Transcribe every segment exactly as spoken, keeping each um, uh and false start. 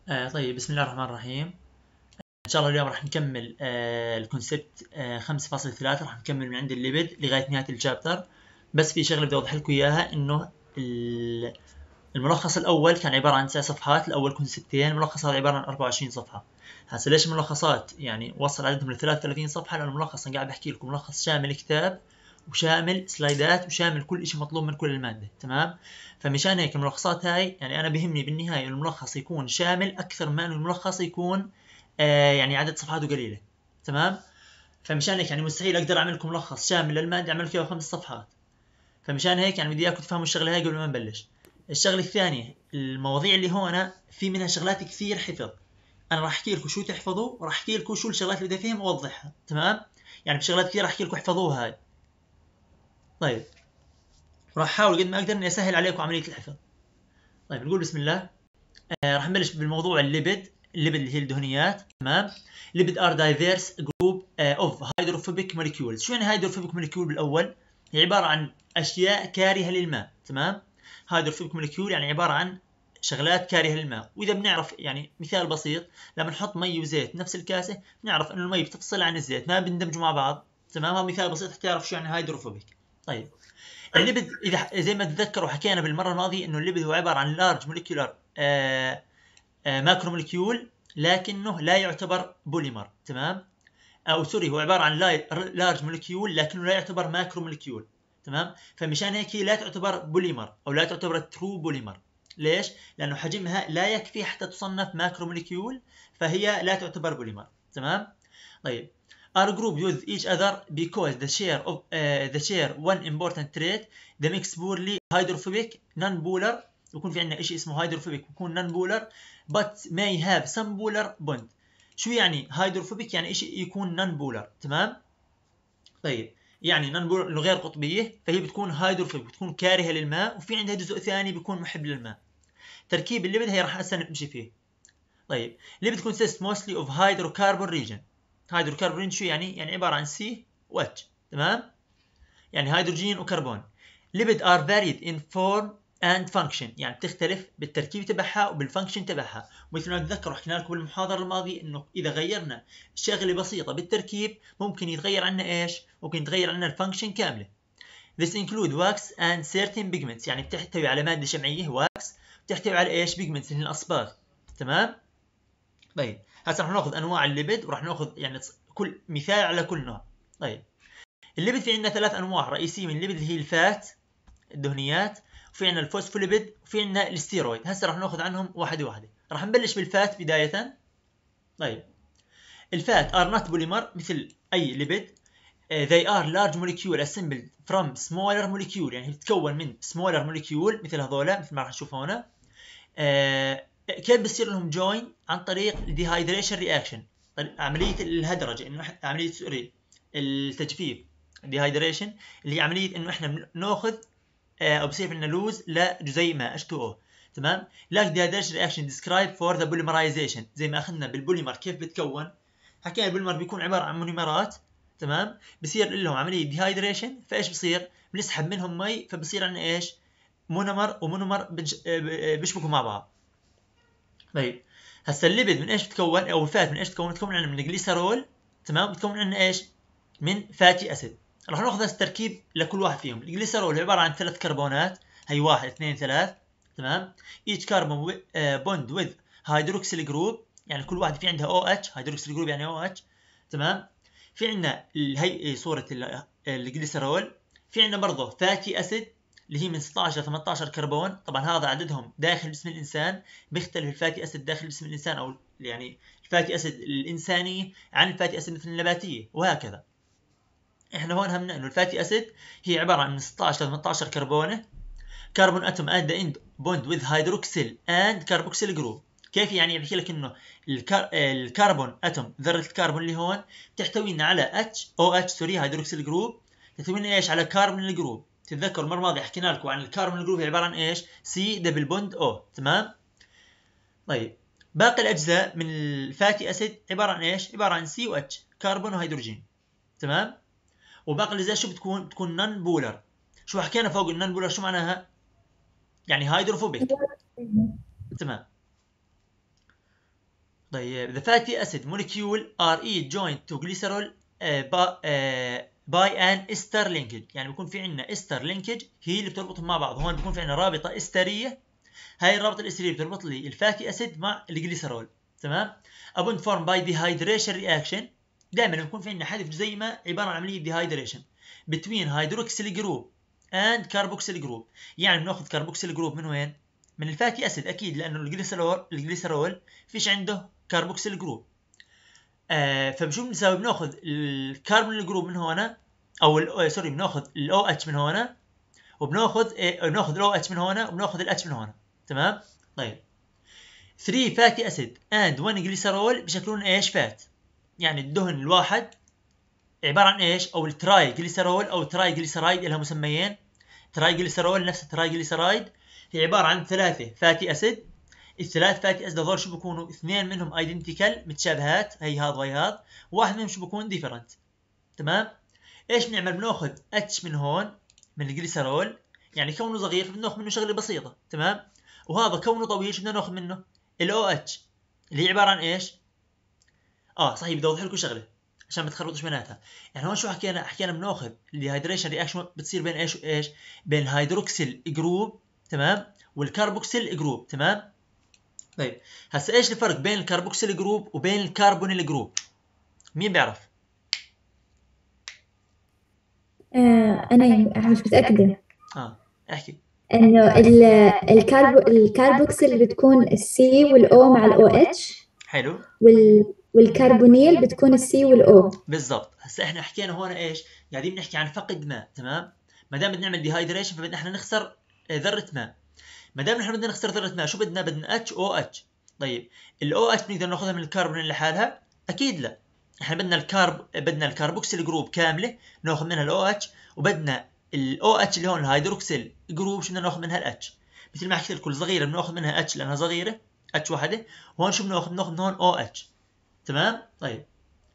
آه طيب، بسم الله الرحمن الرحيم. ان شاء الله اليوم راح نكمل آه الكونسبت آه خمسة فاصلة ثلاثة، راح نكمل من عند الليبد لغايه نهايه الشابتر. بس في شغله بدي اوضح لكم اياها، انه ال- الملخص الاول كان عباره عن تسع صفحات، الاول كونسبتين، الملخص هذا عباره عن أربعة وعشرين صفحه. هسه ليش الملخصات يعني وصل عددهم ل ثلاثة وثلاثين صفحه؟ لانه الملخص انا قاعد بحكي لكم ملخص شامل كتاب وشامل سلايدات وشامل كل شيء مطلوب من كل الماده، تمام؟ فمشان هيك الملخصات هاي يعني انا بهمني بالنهايه الملخص يكون شامل اكثر ما انه الملخص يكون آه يعني عدد صفحاته قليله، تمام؟ فمشان هيك يعني مستحيل اقدر اعمل لكم ملخص شامل للماده اعمل فيها خمس صفحات. فمشان هيك يعني بدي اياكم تفهموا الشغله هاي قبل ما نبلش. الشغله الثانيه، المواضيع اللي هون في منها شغلات كثير حفظ. انا راح احكي لكم شو تحفظوا وراح احكي لكم شو الشغلات اللي بدي افهم واوضحها، تمام؟ يعني في شغلات كثير راح احكي لكم احفظوها هاي. طيب، راح احاول قد ما اقدر اني اسهل عليكم عمليه الحفظ. طيب نقول بسم الله. آه راح نبلش بالموضوع الليبد. الليبد اللي هي الدهنيات، تمام؟ ليبد ار دايفيرس جروب اوف هيدروفوبيك موليكيولز. شو يعني هيدروفوبيك موليكيول بالاول؟ هي عباره عن اشياء كارهه للماء، تمام؟ هيدروفوبيك موليكيول يعني عباره عن شغلات كارهه للماء. واذا بنعرف يعني مثال بسيط، لما نحط مي وزيت نفس الكاسه بنعرف انه المي بتفصل عن الزيت، ما بيندمجوا مع بعض، تمام؟ هذا مثال بسيط تعرف شو يعني هيدروفوبيك. طيب، الليبد اذا زي ما تتذكروا حكينا بالمره الماضيه انه الليبد هو عباره عن لارج موليكيولار ماكرو موليكيول، لكنه لا يعتبر بوليمر، تمام؟ او سوري، هو عباره عن لارج موليكيول لكنه لا يعتبر ماكرو موليكيول، تمام؟ فمشان هيك لا تعتبر بوليمر او لا تعتبر ترو بوليمر. ليش؟ لانه حجمها لا يكفي حتى تصنف ماكرو موليكيول، فهي لا تعتبر بوليمر، تمام؟ طيب، are group with each other because the share of uh, the share one important trait the mix poorly hydrophobic non-polar. يكون في عندنا شيء اسمه hydrophobic يكون non-polar but may have some polar bond. شو يعني hydrophobic؟ يعني شيء يكون non-polar، تمام؟ طيب، يعني non-polar انه غير قطبيه، فهي بتكون hydrophobic بتكون كارهه للماء، وفي عندها جزء ثاني بيكون محب للماء. تركيب الليبد هي راح هسه نمشي فيه. طيب، الليبد consists mostly of hydrocarbon region. هيدروكربون شو يعني؟ يعني عبارة عن سي و اتش، تمام؟ يعني هيدروجين وكربون. ليبيد ار varied in form and function، يعني بتختلف بالتركيب تبعها وبالفانكشن تبعها. ومثل ما تذكروا حكينا لكم بالمحاضرة الماضية انه اذا غيرنا شغلة بسيطة بالتركيب ممكن يتغير عنا ايش؟ ممكن يتغير عنا الفانكشن كاملة. This include wax and certain pigments، يعني بتحتوي على مادة شمعية wax، بتحتوي على ايش؟ pigments اللي هي الاصباغ، تمام؟ طيب، هسه رح ناخذ انواع الليبد وراح ناخذ يعني كل مثال على كل نوع. طيب، الليبد في عندنا ثلاث انواع رئيسيه من الليبد اللي هي الفات الدهنيات، وفي عندنا الفوسفوليبيد، وفي عندنا الستيرويد. هسه راح ناخذ عنهم واحده واحده. راح نبلش بالفات بدايه. طيب، الفات are not polymer مثل اي ليبد. uh, they are large molecule assembled from smaller molecule، يعني بتتكون من smaller molecule مثل هذولا، مثل ما راح نشوف هنا. آه كيف بصير لهم جوين؟ عن طريق الديهايدريشن رياكشن، عمليه الهدرجه، انه عمليه سوري التجفيف. الديهايدريشن اللي هي عمليه انه احنا بناخذ آه او بصير عندنا لوز لجزيء ماء اتش تو او، تمام؟ لاك ديهايدريشن رياكشن ديسكرايب فور ذا بوليمرايزيشن. زي ما اخذنا بالبوليمر كيف بتكون، حكينا البوليمر بيكون عباره عن مونيمرات، تمام؟ بصير لهم عمليه ديهايدريشن، فايش بصير؟ بنسحب منهم مي، فبصير عندنا ايش؟ مونومر ومونومر بيشبكوا مع بعض. طيب، هسه الليبيد من ايش بتكون؟ او الفات من ايش بتكون؟ بتكون عندنا من الجليسرول، تمام؟ بتكون عندنا ايش؟ من فاتي اسيد. راح ناخذ هسه التركيب لكل واحد فيهم. الجليسرول عباره عن ثلاث كربونات، هي واحد اثنين ثلاث، تمام؟ each carbon bond with hydroxyl group، يعني كل واحد في عندها او اتش، هيدروكسيل جروب يعني او اتش، تمام؟ في عندنا هي صوره الجليسرول. في عندنا برضه فاتي اسيد اللي هي من ستة عشر ل ثمانية عشر كربون. طبعا هذا عددهم داخل جسم الانسان، بيختلف الفاتي اسيد داخل جسم الانسان، او يعني الفاتي اسيد الانسانيه عن الفاتي اسيد مثل النباتيه، وهكذا. احنا هون همنا انه الفاتي اسيد هي عباره عن من ستة عشر ل ثمانية عشر كربونه. كربون اتوم at the end bond with hydroxyl and carboxyl group. كيف يعني؟ بحكي لك انه الكار... الكربون اتوم، ذره الكربون اللي هون تحتوينا على اتش او اتش سوري هيدروكسيل جروب، تحتوينا ايش؟ على كاربون جروب. تتذكروا المره الماضيه حكينا لكم عن الكاربون جروب، هي عباره عن ايش؟ سي دبل بوند او، تمام؟ طيب، باقي الاجزاء من الفاتي اسيد عباره عن ايش؟ عباره عن سي و اتش، كربون وهيدروجين، تمام؟ وباقي الاجزاء شو بتكون؟ بتكون نون بولر. شو حكينا فوق النون بولر شو معناها؟ يعني هيدروفوبيك، تمام. طيب the fatty acid molecule are each joined to glycerol uh, by, uh, by an ester linkage. يعني بيكون في عندنا ester linkage هي اللي بتربطهم مع بعض. هون بيكون في عندنا رابطة استرية، هاي الرابطة الاسترية بتربط لي الفاتي اسيد مع الجليسرول. تمام. upon formed by dehydration reaction، دائما بيكون في عندنا حذف جزيئة عبارة عن عملية dehydration between hydroxyl group and carboxyl group. يعني بناخذ كاربوكسيل جروب من وين؟ من الفاتي اسيد اكيد، لانه الجليسرول الجليسرول فيش عنده كاربوكسيل جروب. آه فبشو بنساوي؟ بناخذ الكربون جروب من هنا، او ال سوري بناخذ الاو اتش من هنا، وبناخذ إيه بناخذ الاو اتش من هنا، وبناخذ الاتش من هنا. تمام. طيب ثلاثة فاتي اسيد اند واحد جليسرول بشكلون ايش؟ فات. يعني الدهن الواحد عباره عن ايش؟ او التراي جليسرول او تراي جليسرايد، لها مسميين. تراي جليسرول نفس التراي جليسرايد هي عباره عن ثلاثه فاتي اسيد. الثلاث فاتي اسيد هذول شو بيكونوا؟ اثنين منهم ايدنتيكال متشابهات، هي هذا وهي هذا، وواحد منهم شو بيكون؟ ديفرنت. تمام. ايش بنعمل؟ بناخذ اتش من هون من الجليسرول، يعني كونه صغير فبناخذ منه شغله بسيطه. تمام. وهذا كونه طويل شو بدنا ناخذ منه؟ الاو اتش اللي هي عباره عن ايش؟ اه صحيح، بدي اوضح لكم شغله عشان ما تخربطوش بيناتها. يعني هون شو حكينا؟ حكينا بناخذ الديهايدريشن رياكشن بتصير بين ايش وايش؟ بين الهيدروكسيل جروب، تمام، والكربوكسيل جروب. تمام. طيب هسا ايش الفرق بين الكربوكسيل جروب وبين الكربونيل جروب؟ مين بيعرف؟ آه أنا مش متأكدة. اه احكي. إنه ال- الكاربو الكاربوكسيل بتكون السي والأو مع الأو اتش، حلو. وال والكربونيل بتكون السي والأو. بالضبط. هسا احنا حكينا هون ايش؟ قاعدين نحكي عن فقد ماء. تمام. ما دام بدنا نعمل ديهايدريشن فبدنا احنا نخسر ذره ماء. ما دام احنا بدنا نخسر ذره ماء شو بدنا؟ بدنا اتش او اتش. طيب الاو اتش بنقدر ناخذها من الكربونيل لحالها؟ اكيد لا. احنا بدنا الكارب بدنا الكربوكسيل جروب كامله ناخذ منها الاو اتش، وبدنا الاو اتش اللي هون الهيدروكسيل جروب شو بدنا ناخذ منها الاتش. مثل ما حكيت لكم صغيره بناخذ منها اتش لانها صغيره، اتش وحده. وهون شو بناخذ؟ بناخذ من هون او اتش. تمام. طيب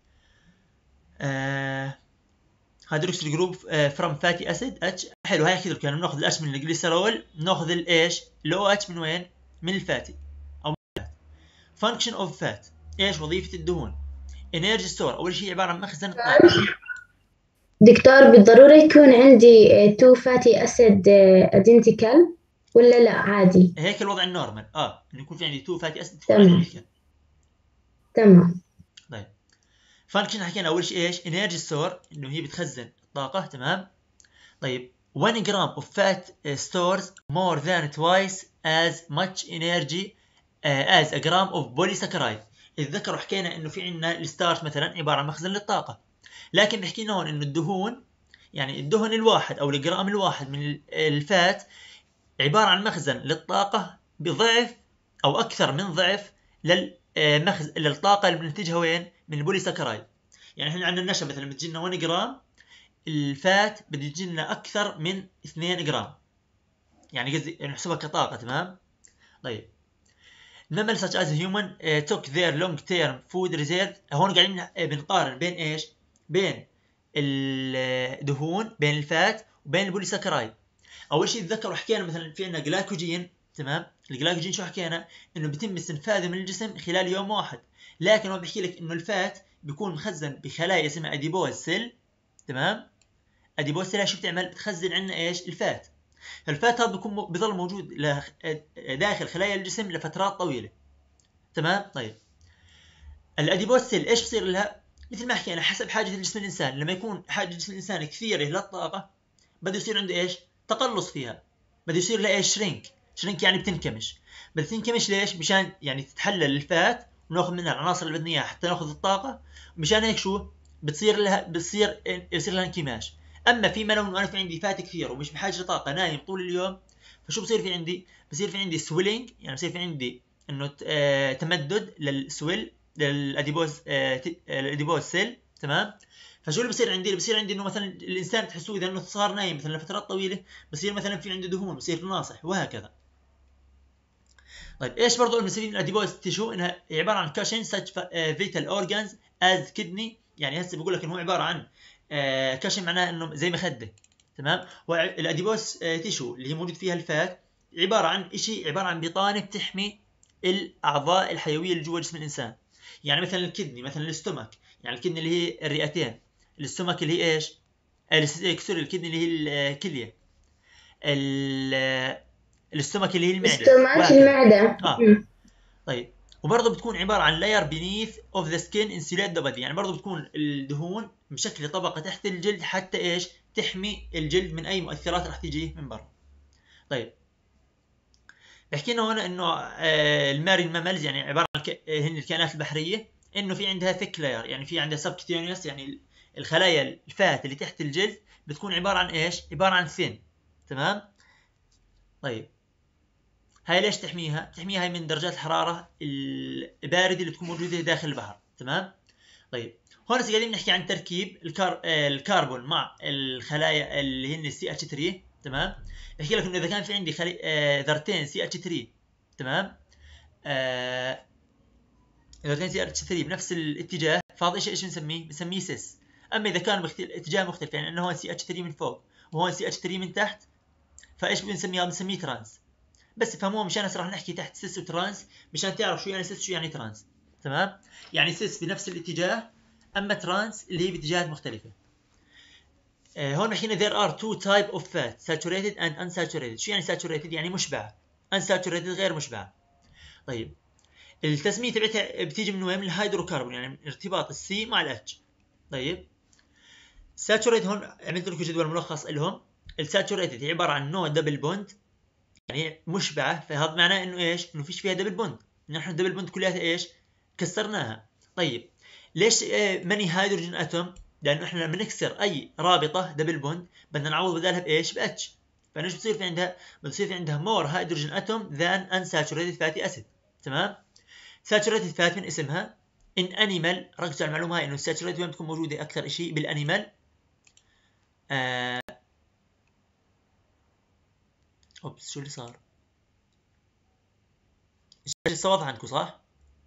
آه هيدروكسيل جروب فروم فاتي اسيد اتش. حلو، هاي حكيت لكم بناخذ الاتش من الجليسرول، بناخذ الايش؟ الاو اتش من وين؟ من الفاتي او من الفات. فانكشن اوف فات، ايش وظيفه الدهون؟ انرجي ستور، اول شيء عباره عن مخزن الطاقه. دكتور بالضرورة يكون عندي تو فاتي أسيد ايدنتيكال ولا لا عادي؟ هيك الوضع النورمال، اه انه يكون في عندي تو فاتي اسيد تكون تمام. ايدنتيكال. تمام. طيب فانكشن حكينا اول شيء ايش؟ انرجي ستور، انه هي بتخزن الطاقه. تمام. طيب one gram of fat uh, stores more than twice as much energy uh, as a gram of polysaccharide. اتذكروا حكينا انه في عندنا الستارش مثلا عباره عن مخزن للطاقه، لكن بحكي لنا هون انه الدهون، يعني الدهن الواحد او الجرام الواحد من الفات عباره عن مخزن للطاقه بضعف او اكثر من ضعف للمخزن للطاقه اللي بننتجها وين؟ من البوليساكرايد. يعني احنا عندنا النشا مثلا بتجي لنا واحد جرام، الفات بده يجي لنا اكثر من اثنين جرام، يعني قصدي نحسبها كطاقه. تمام. طيب mammals such as human uh, took their long term food reserve. هون قاعدين بنقارن بين ايش؟ بين الدهون، بين الفات، وبين البوليساكرايد. اول شيء تذكروا حكينا مثلا في عندنا جلايكوجين. تمام. الجلايكوجين شو حكينا؟ انه بيتم استنفاذه من الجسم خلال يوم واحد، لكن هو بحكي لك انه الفات بيكون مخزن بخلايا اسمها اديبوز سيل. تمام. اديبوز سيل شو بتعمل؟ بتخزن عندنا ايش؟ الفات. فالفات هذا بيكون بظل موجود داخل خلايا الجسم لفترات طويله. تمام. طيب الاديبوز سيل ايش بصير لها؟ مثل ما حكينا حسب حاجه جسم الانسان، لما يكون حاجه جسم الانسان كثيره للطاقه بده يصير عنده ايش؟ تقلص فيها، بده يصير لها ايش؟ شرينك. شرينك يعني بتنكمش. بدها تنكمش ليش؟ مشان يعني تتحلل الفات وناخذ منها العناصر اللي بدنا اياها حتى ناخذ الطاقه. مشان هيك شو بتصير لها؟ بتصير يصير لها انكماش. اما فيما لو انا في عندي فات كثير ومش بحاجه لطاقه، نايم طول اليوم، فشو بصير في عندي؟ بصير في عندي سويلينج، يعني بصير في عندي انه آه تمدد للسويل للاديبوز آه الاديبوز سيل. تمام. فشو اللي بصير عندي؟ اللي بصير عندي انه مثلا الانسان تحسوه اذا انه صار نايم مثلا لفترات طويله بصير مثلا في عنده دهون، بصير ناصح وهكذا. طيب ايش برضه المسؤولين الاديبوز تيشو؟ انها عباره عن كاشين ساتش فيتال اورجانز از كدني. يعني هسه بقول لك انه هو عباره عن آه كاشين، معناه انه زي مخده. تمام. والاديبوز آه تيشو اللي هي موجود فيها الفات عباره عن شيء، عباره عن بطانه بتحمي الاعضاء الحيويه اللي جوا جسم الانسان. يعني مثلا الكدني، مثلا الاستومك، يعني الكدني اللي هي الرئتين، الاستومك اللي هي ايش؟ سوري، الكدني اللي هي الكليه، الاستومك اللي هي المعده، استومك وهكذا. المعدة. اه مم. طيب، وبرضه بتكون عباره عن layer beneath of the skin insulate the body، يعني برضه بتكون الدهون مشكله طبقه تحت الجلد حتى ايش؟ تحمي الجلد من اي مؤثرات راح تيجي من برا. طيب، بحكي لنا هنا انه آه المارين ماملز، يعني عباره عن ك... هن الكائنات البحريه، انه في عندها ثيك لاير، يعني في عندها سبكتينيوس، يعني الخلايا الفات اللي تحت الجلد بتكون عباره عن ايش؟ عباره عن ثين. تمام. طيب، هاي ليش تحميها؟ تحميها من درجات الحراره البارده اللي تكون موجوده داخل البحر. تمام. طيب، هون هسه قاعدين نحكي عن تركيب الكار... آه الكربون مع الخلايا اللي هن سي اتش ثلاثة. تمام. بحكي لك انه اذا كان في عندي خلي... آه ذرتين سي اتش ثلاثة. تمام. آه... ذرتين سي اتش ثلاثة بنفس الاتجاه، فهذا الشيء ايش بنسميه؟ بنسميه سيس. اما اذا كان مختل... اتجاه مختلف، يعني انه هون سي اتش ثلاثة من فوق وهون سي اتش ثلاثة من تحت، فايش بنسميها؟ بنسميه ترانس. بس فهموها مشان هسه راح نحكي تحت سيس وترانس مشان تعرف شو يعني سيس شو يعني ترانس. تمام. يعني سيس بنفس الاتجاه، اما ترانس اللي هي باتجاهات مختلفه. آه هون حكينا there are two type of fat saturated and unsaturated. شو يعني saturated؟ يعني مشبعه. unsaturated غير مشبعه. طيب، التسميه تبعتها بتيجي من وين؟ من الهيدروكربون، يعني من ارتباط السي مع الاتش. طيب، ساتوريت هون عملت لكم جدول ملخص لهم. الساتوريتد هي عباره عن نوع دبل بوند، يعني مشبعه، فهذا معناه انه ايش؟ انه فيش فيها دبل بوند. نحن الدبل بوند كلياتها ايش؟ كسرناها. طيب، ليش ماني هيدروجين اتوم؟ لانه احنا لما نكسر اي رابطه دبل بوند بدنا نعوض بدالها بايش؟ باتش. فايش بصير في عندها؟ بتصير في عندها مور هيدروجين اتوم ذان unsaturated fatty acid. تمام. saturated fat من اسمها. in animal، ركزوا على المعلومه هاي انه الساتوريتد وين بتكون موجوده اكثر شيء؟ بالانيمال. آه... اوبس، شو اللي صار؟ الشاشه واضحه عندكم صح؟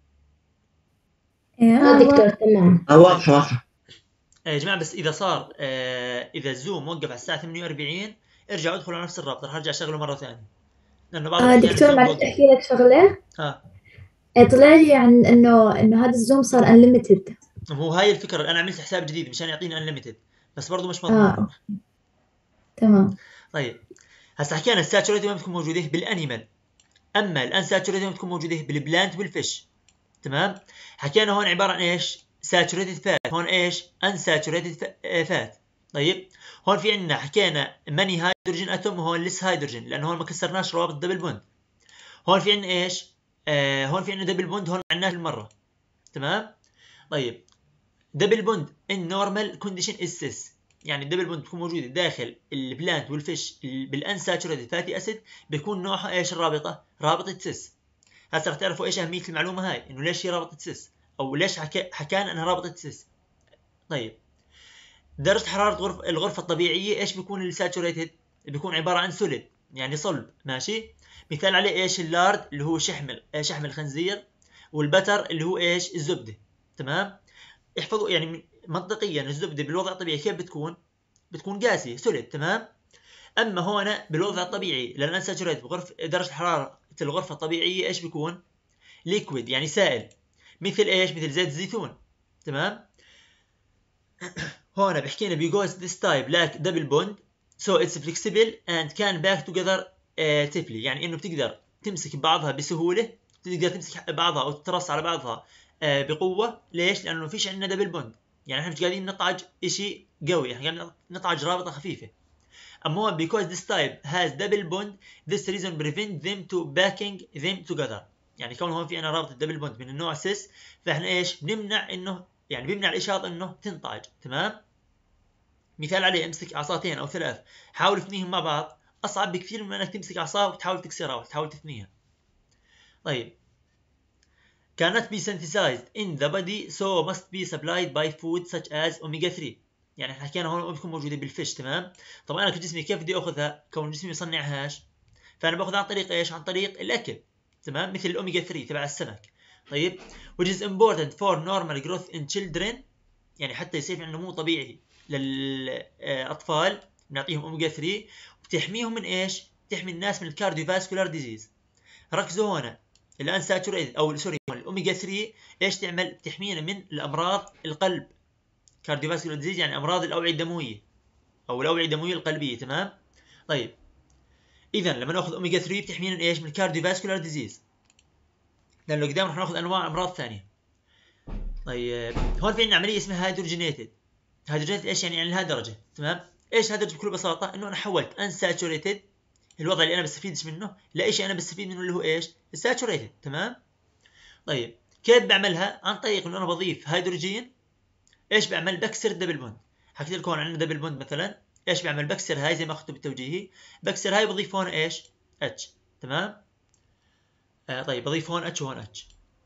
يا اه دكتور تمام. اه واضحة واضحة. يا جماعه بس اذا صار آه اذا الزوم وقف على الساعه ثمانية وأربعين ارجعوا ادخلوا على نفس الرابط، راح ارجع اشغله مره ثانيه لانه بعض آه الاحيان دكتور الزوم معلش بوقف. أحكي لك شغلة. ها، آه، طلع لي عن إنه إنه هذا الزوم صار unlimited. هو هاي الفكره، انا عملت حساب جديد مشان يعطيني انليمتد، بس برضه مش مضمون. آه تمام. طيب، هسه حكينا الساتوريتد وين بتكون موجوده؟ بالانيمال، اما الانساتوريتد وين بتكون موجوده؟ بالبلانت والفيش. تمام. حكينا هون عباره عن ايش؟ ساتوريتد فات، هون ايش؟ انساتوريتد فات. طيب، هون في عندنا حكينا ماني هيدروجين اتوم وهون لس هيدروجين، لانه هون ما كسرناش روابط دبل بوند. هون في عندنا ايش؟ آه هون في عندنا دبل بوند، هون ما عندناش المره. تمام. طيب، دبل بوند ان نورمال كونديشن از سيس، يعني الدبل بوند بتكون موجوده داخل البلانت والفيش بالانساتوريتد فاتي اسيد، بيكون نوعها ايش الرابطه؟ رابطه سيس. هسه رح تعرفوا ايش اهميه المعلومه هاي، انه ليش هي رابطه سيس، او ليش حكى حكانا انها رابطه سيس. طيب، درجه حراره غرف الغرفه الطبيعيه ايش بيكون الساتوريتد؟ بيكون عباره عن سوليد، يعني صلب. ماشي. مثال عليه ايش؟ اللارد اللي هو شحم شحم الخنزير، والبتر اللي هو ايش؟ الزبده. تمام. احفظوا يعني منطقيا الزبده بالوضع الطبيعي كيف بتكون؟ بتكون قاسيه سوليد. تمام. اما هون بالوضع الطبيعي لان ساتوريتد بغرف درجه الحراره الغرفه الطبيعيه ايش بيكون؟ ليكويد، يعني سائل. مثل ايش؟ مثل زيت الزيتون. تمام. هون بحكينا because this type lack double bond so it's flexible and can back together uh, safely، يعني انه بتقدر تمسك بعضها بسهوله، تقدر تمسك بعضها او تترص على بعضها uh, بقوه. ليش؟ لانه فيش عندنا دبل بوند، يعني احنا مش قاعدين نطعج شيء قوي، احنا قاعدين نطعج رابطه خفيفه. اما هون because this type has double bond this reason prevent them to backing them together، يعني كون هون في عنا رابطه دبل بوند من النوع سيس، فاحنا ايش بنمنع انه، يعني بيمنع الاشارة انه تنطعج. تمام. مثال عليه، امسك عصاتين او ثلاث، حاول تثنيهم مع بعض، اصعب بكثير من انك تمسك عصا وتحاول تكسرها وتحاول تثنيها. طيب، cannot be synthesized in the body so must be supplied by food such as omega ثلاثة، يعني احنا حكينا هون بتكون موجوده بالفيش. تمام. طبعا انا كجسمي كيف بدي اخذها؟ كون جسمي يصنعهاش، فانا باخذها عن طريق ايش؟ عن طريق الاكل. تمام. مثل الاوميجا ثلاثة تبع السمك. طيب، which is important for normal growth in children، يعني حتى يصير في نمو طبيعي للاطفال بنعطيهم اوميجا ثلاثة، وبتحميهم من ايش؟ بتحمي الناس من الكارديوفاسكولار ديزيز. ركزوا هنا، الان ساتوريتد او سوري الاوميجا اوميجا ثلاثة ايش تعمل؟ تحمينا من الامراض القلب، كارديوفاسكولار ديزيز يعني امراض الاوعيه الدمويه او الاوعيه الدمويه القلبيه. تمام. طيب اذا لما ناخذ اوميجا ثلاثة بتحمينا من ايش؟ من الكارديوفاسكولار ديزيز، لانه قدام رح ناخذ انواع امراض ثانيه. طيب هون في عندنا عمليه اسمها هيدروجينيتد. هيدروجينيتد ايش يعني؟ يعني لها درجه. تمام. ايش هذا بكل بساطه؟ انه انا حولت انساتوريتد، الوضع اللي انا بستفيدش منه، لشيء انا بستفيد منه اللي هو ايش؟ الساتوريتد. تمام. طيب كيف بعملها؟ عن طريق انه انا بضيف هيدروجين. ايش بعمل؟ بكسر دبل بوند. حكيت لكم عندنا دبل بوند مثلا، ايش بعمل؟ بكسر هاي زي ما اخذته بالتوجيهي، بكسر هاي بضيف هون ايش؟ اتش. تمام. آه طيب بضيف هون اتش وهون اتش.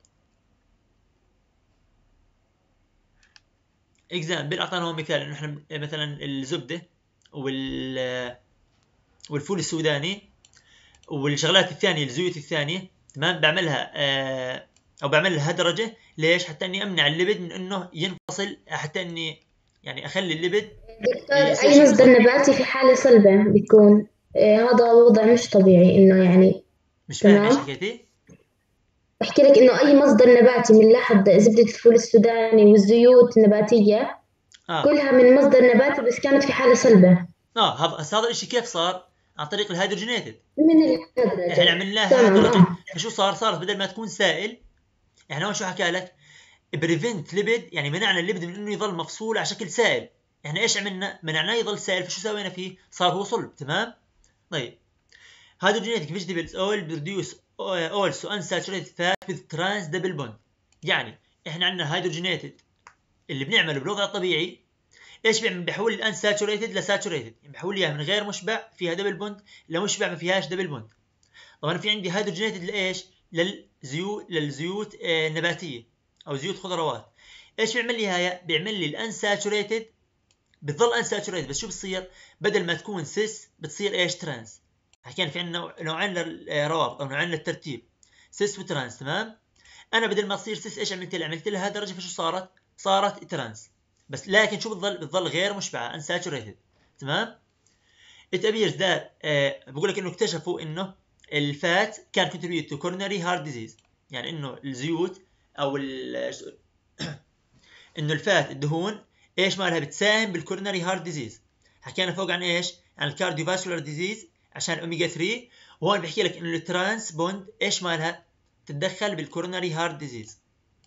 اكزامبل اعطانا هون مثال انه احنا مثلا الزبده وال والفول السوداني والشغلات الثانيه الزيوت الثانيه. تمام. بعملها آه او بعمل لها درجه. ليش؟ حتى اني امنع الليبد من انه ينفصل، حتى اني يعني اخلي الليبد دكتور، يصير أي شيء مصدر مصدر. نباتي في حالة صلبة بيكون آه، هذا وضع مش طبيعي إنه يعني. مش فاهم ايش تمام. حكيتي؟ بحكي لك إنه أي مصدر نباتي بنلاحظ زبدة الفول السوداني والزيوت النباتية اه كلها من مصدر نباتي بس كانت في حالة صلبة. اه هذا هذا هذا الشيء كيف صار؟ عن طريق الهيدروجينيتد. من احنا الهدرجة. عملناها تمام درجه، آه. فشو صار؟ صارت بدل ما تكون سائل، احنا هون شو حكى لك؟ بريفنت ليبيد، يعني منعنا الليبيد من انه يظل مفصول على شكل سائل. احنا ايش عملنا؟ منعناه يظل سائل، فشو سوينا فيه؟ صار هو صلب. تمام. طيب hydrogenated vegetables oil produce also unsaturated fat with trans double bond. يعني احنا عندنا هيدروجينيتد اللي بنعمله بالوضع الطبيعي، ايش بيعمل؟ بيحول الانساتوريتد لساتوريتد، يعني بيحول اياها من غير مشبع فيها دبل بوند لمشبع ما فيهاش دبل بوند. طبعا في عندي هيدروجينيتد لايش؟ للزيوت للزيوت النباتيه او زيوت خضروات. ايش بيعمل لي هاي؟ بيعمل لي الانساتوريتد بتظل انساتوريتد، بس شو بتصير؟ بدل ما تكون سيس بتصير ايش؟ ترانس. حكينا في عندنا نوعين للروابط او نوعين للترتيب، سيس وترانس. تمام. انا بدل ما تصير سيس ايش عملت لها؟ عملت لها درجه، فشو صارت؟ صارت ترانس. بس لكن شو بتظل؟ بتظل غير مشبعه انساتوريتد. تمام. it appears that آه بقول لك انه اكتشفوا انه الفات كان contribute to coronary heart disease، يعني انه الزيوت او انه الفات الدهون ايش مالها؟ بتساهم بالكوروناري هارت ديزيز. حكينا فوق عن ايش؟ عن الكارديوفاسكولار ديزيز عشان اوميجا ثلاثة، وهون بحكي لك انه الترانس بوند ايش مالها؟ تتدخل بالكوروناري هارت ديزيز.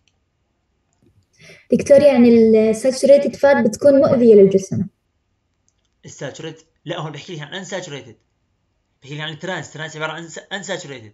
دكتور يعني الساتوريتد فات بتكون مؤذية للجسم؟ الساتوريت لا، هون بحكي لك عن انساتوريتد، بحكي لك عن الترانس. الترانس عباره عن انساتوريتد.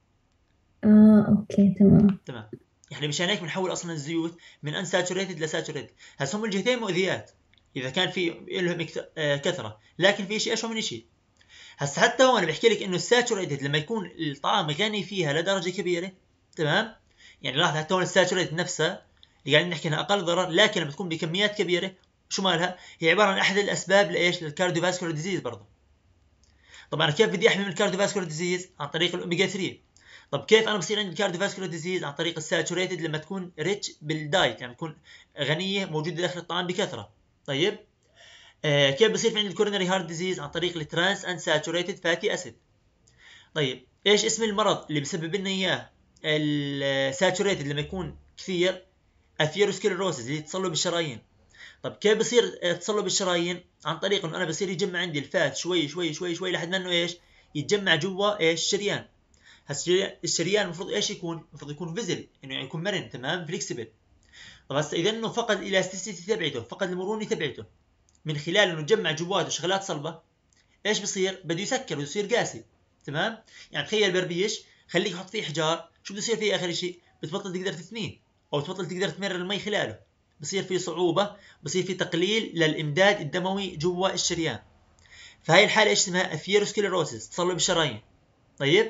اه اوكي تمام. تمام. يعني مشان هيك بنحول اصلا الزيوت من انساتوريتد لساتوريتد. هسه هم الجهتين مؤذيات اذا كان في لهم كثره، لكن في شيء اشهر من شيء. هسه حتى هون بحكي لك انه الساتوريتد لما يكون الطعام غني فيها لدرجه كبيره. تمام. يعني لاحظ حتى هون الساتوريتد نفسها اللي قاعدين نحكي انها اقل ضرر، لكن لما تكون بكميات كبيره شو مالها؟ هي عباره عن احد الاسباب لايش؟ للكارديوفاسكولار ديزيز برضه. طبعا كيف بدي احمي من الكارديوفاسكولار ديزيز؟ عن طريق الاوميجا ثلاثة. طب كيف انا بصير عندي الكارديوفاسكولار ديزيز؟ عن طريق الساتوريتد لما تكون ريتش بالدايت، يعني تكون غنيه موجوده داخل الطعام بكثره. طيب آه كيف بصير في عندي الكوروناري هارت ديزيز؟ عن طريق الترانس انساتوريتد فاتي اسيد. طيب ايش اسم المرض اللي بسبب لنا اياه الساتوريتد لما يكون كثير؟ اثيروسكليروسيس، اللي تصلب الشرايين. طب كيف بصير تصلب الشرايين؟ عن طريق انه انا بصير يجمع عندي الفات شوي شوي شوي شوي لحد ما انه ايش؟ يتجمع جوا ايش؟ الشريان. هسه الشريان المفروض ايش يكون؟ المفروض يكون فيزل، انه يعني يكون مرن. تمام. فليكسبل. طب هسه اذا انه فقد الاستيسيتي تبعته، فقد المرونه تبعته من خلال انه يجمع جواته شغلات صلبه، ايش بصير؟ بده يسكر، بده يصير قاسي. تمام. يعني تخيل بربيش خليك يحط فيه حجار، شو بده يصير فيه اخر شيء؟ بتبطل تقدر تثنيه او تبطل تقدر تمرر المي خلاله، بصير فيه صعوبه، بصير فيه تقليل للامداد الدموي جوا الشريان. فهي الحاله ايش اسمها؟ اثيروسكليروسيس، تصلب الشرايين. طيب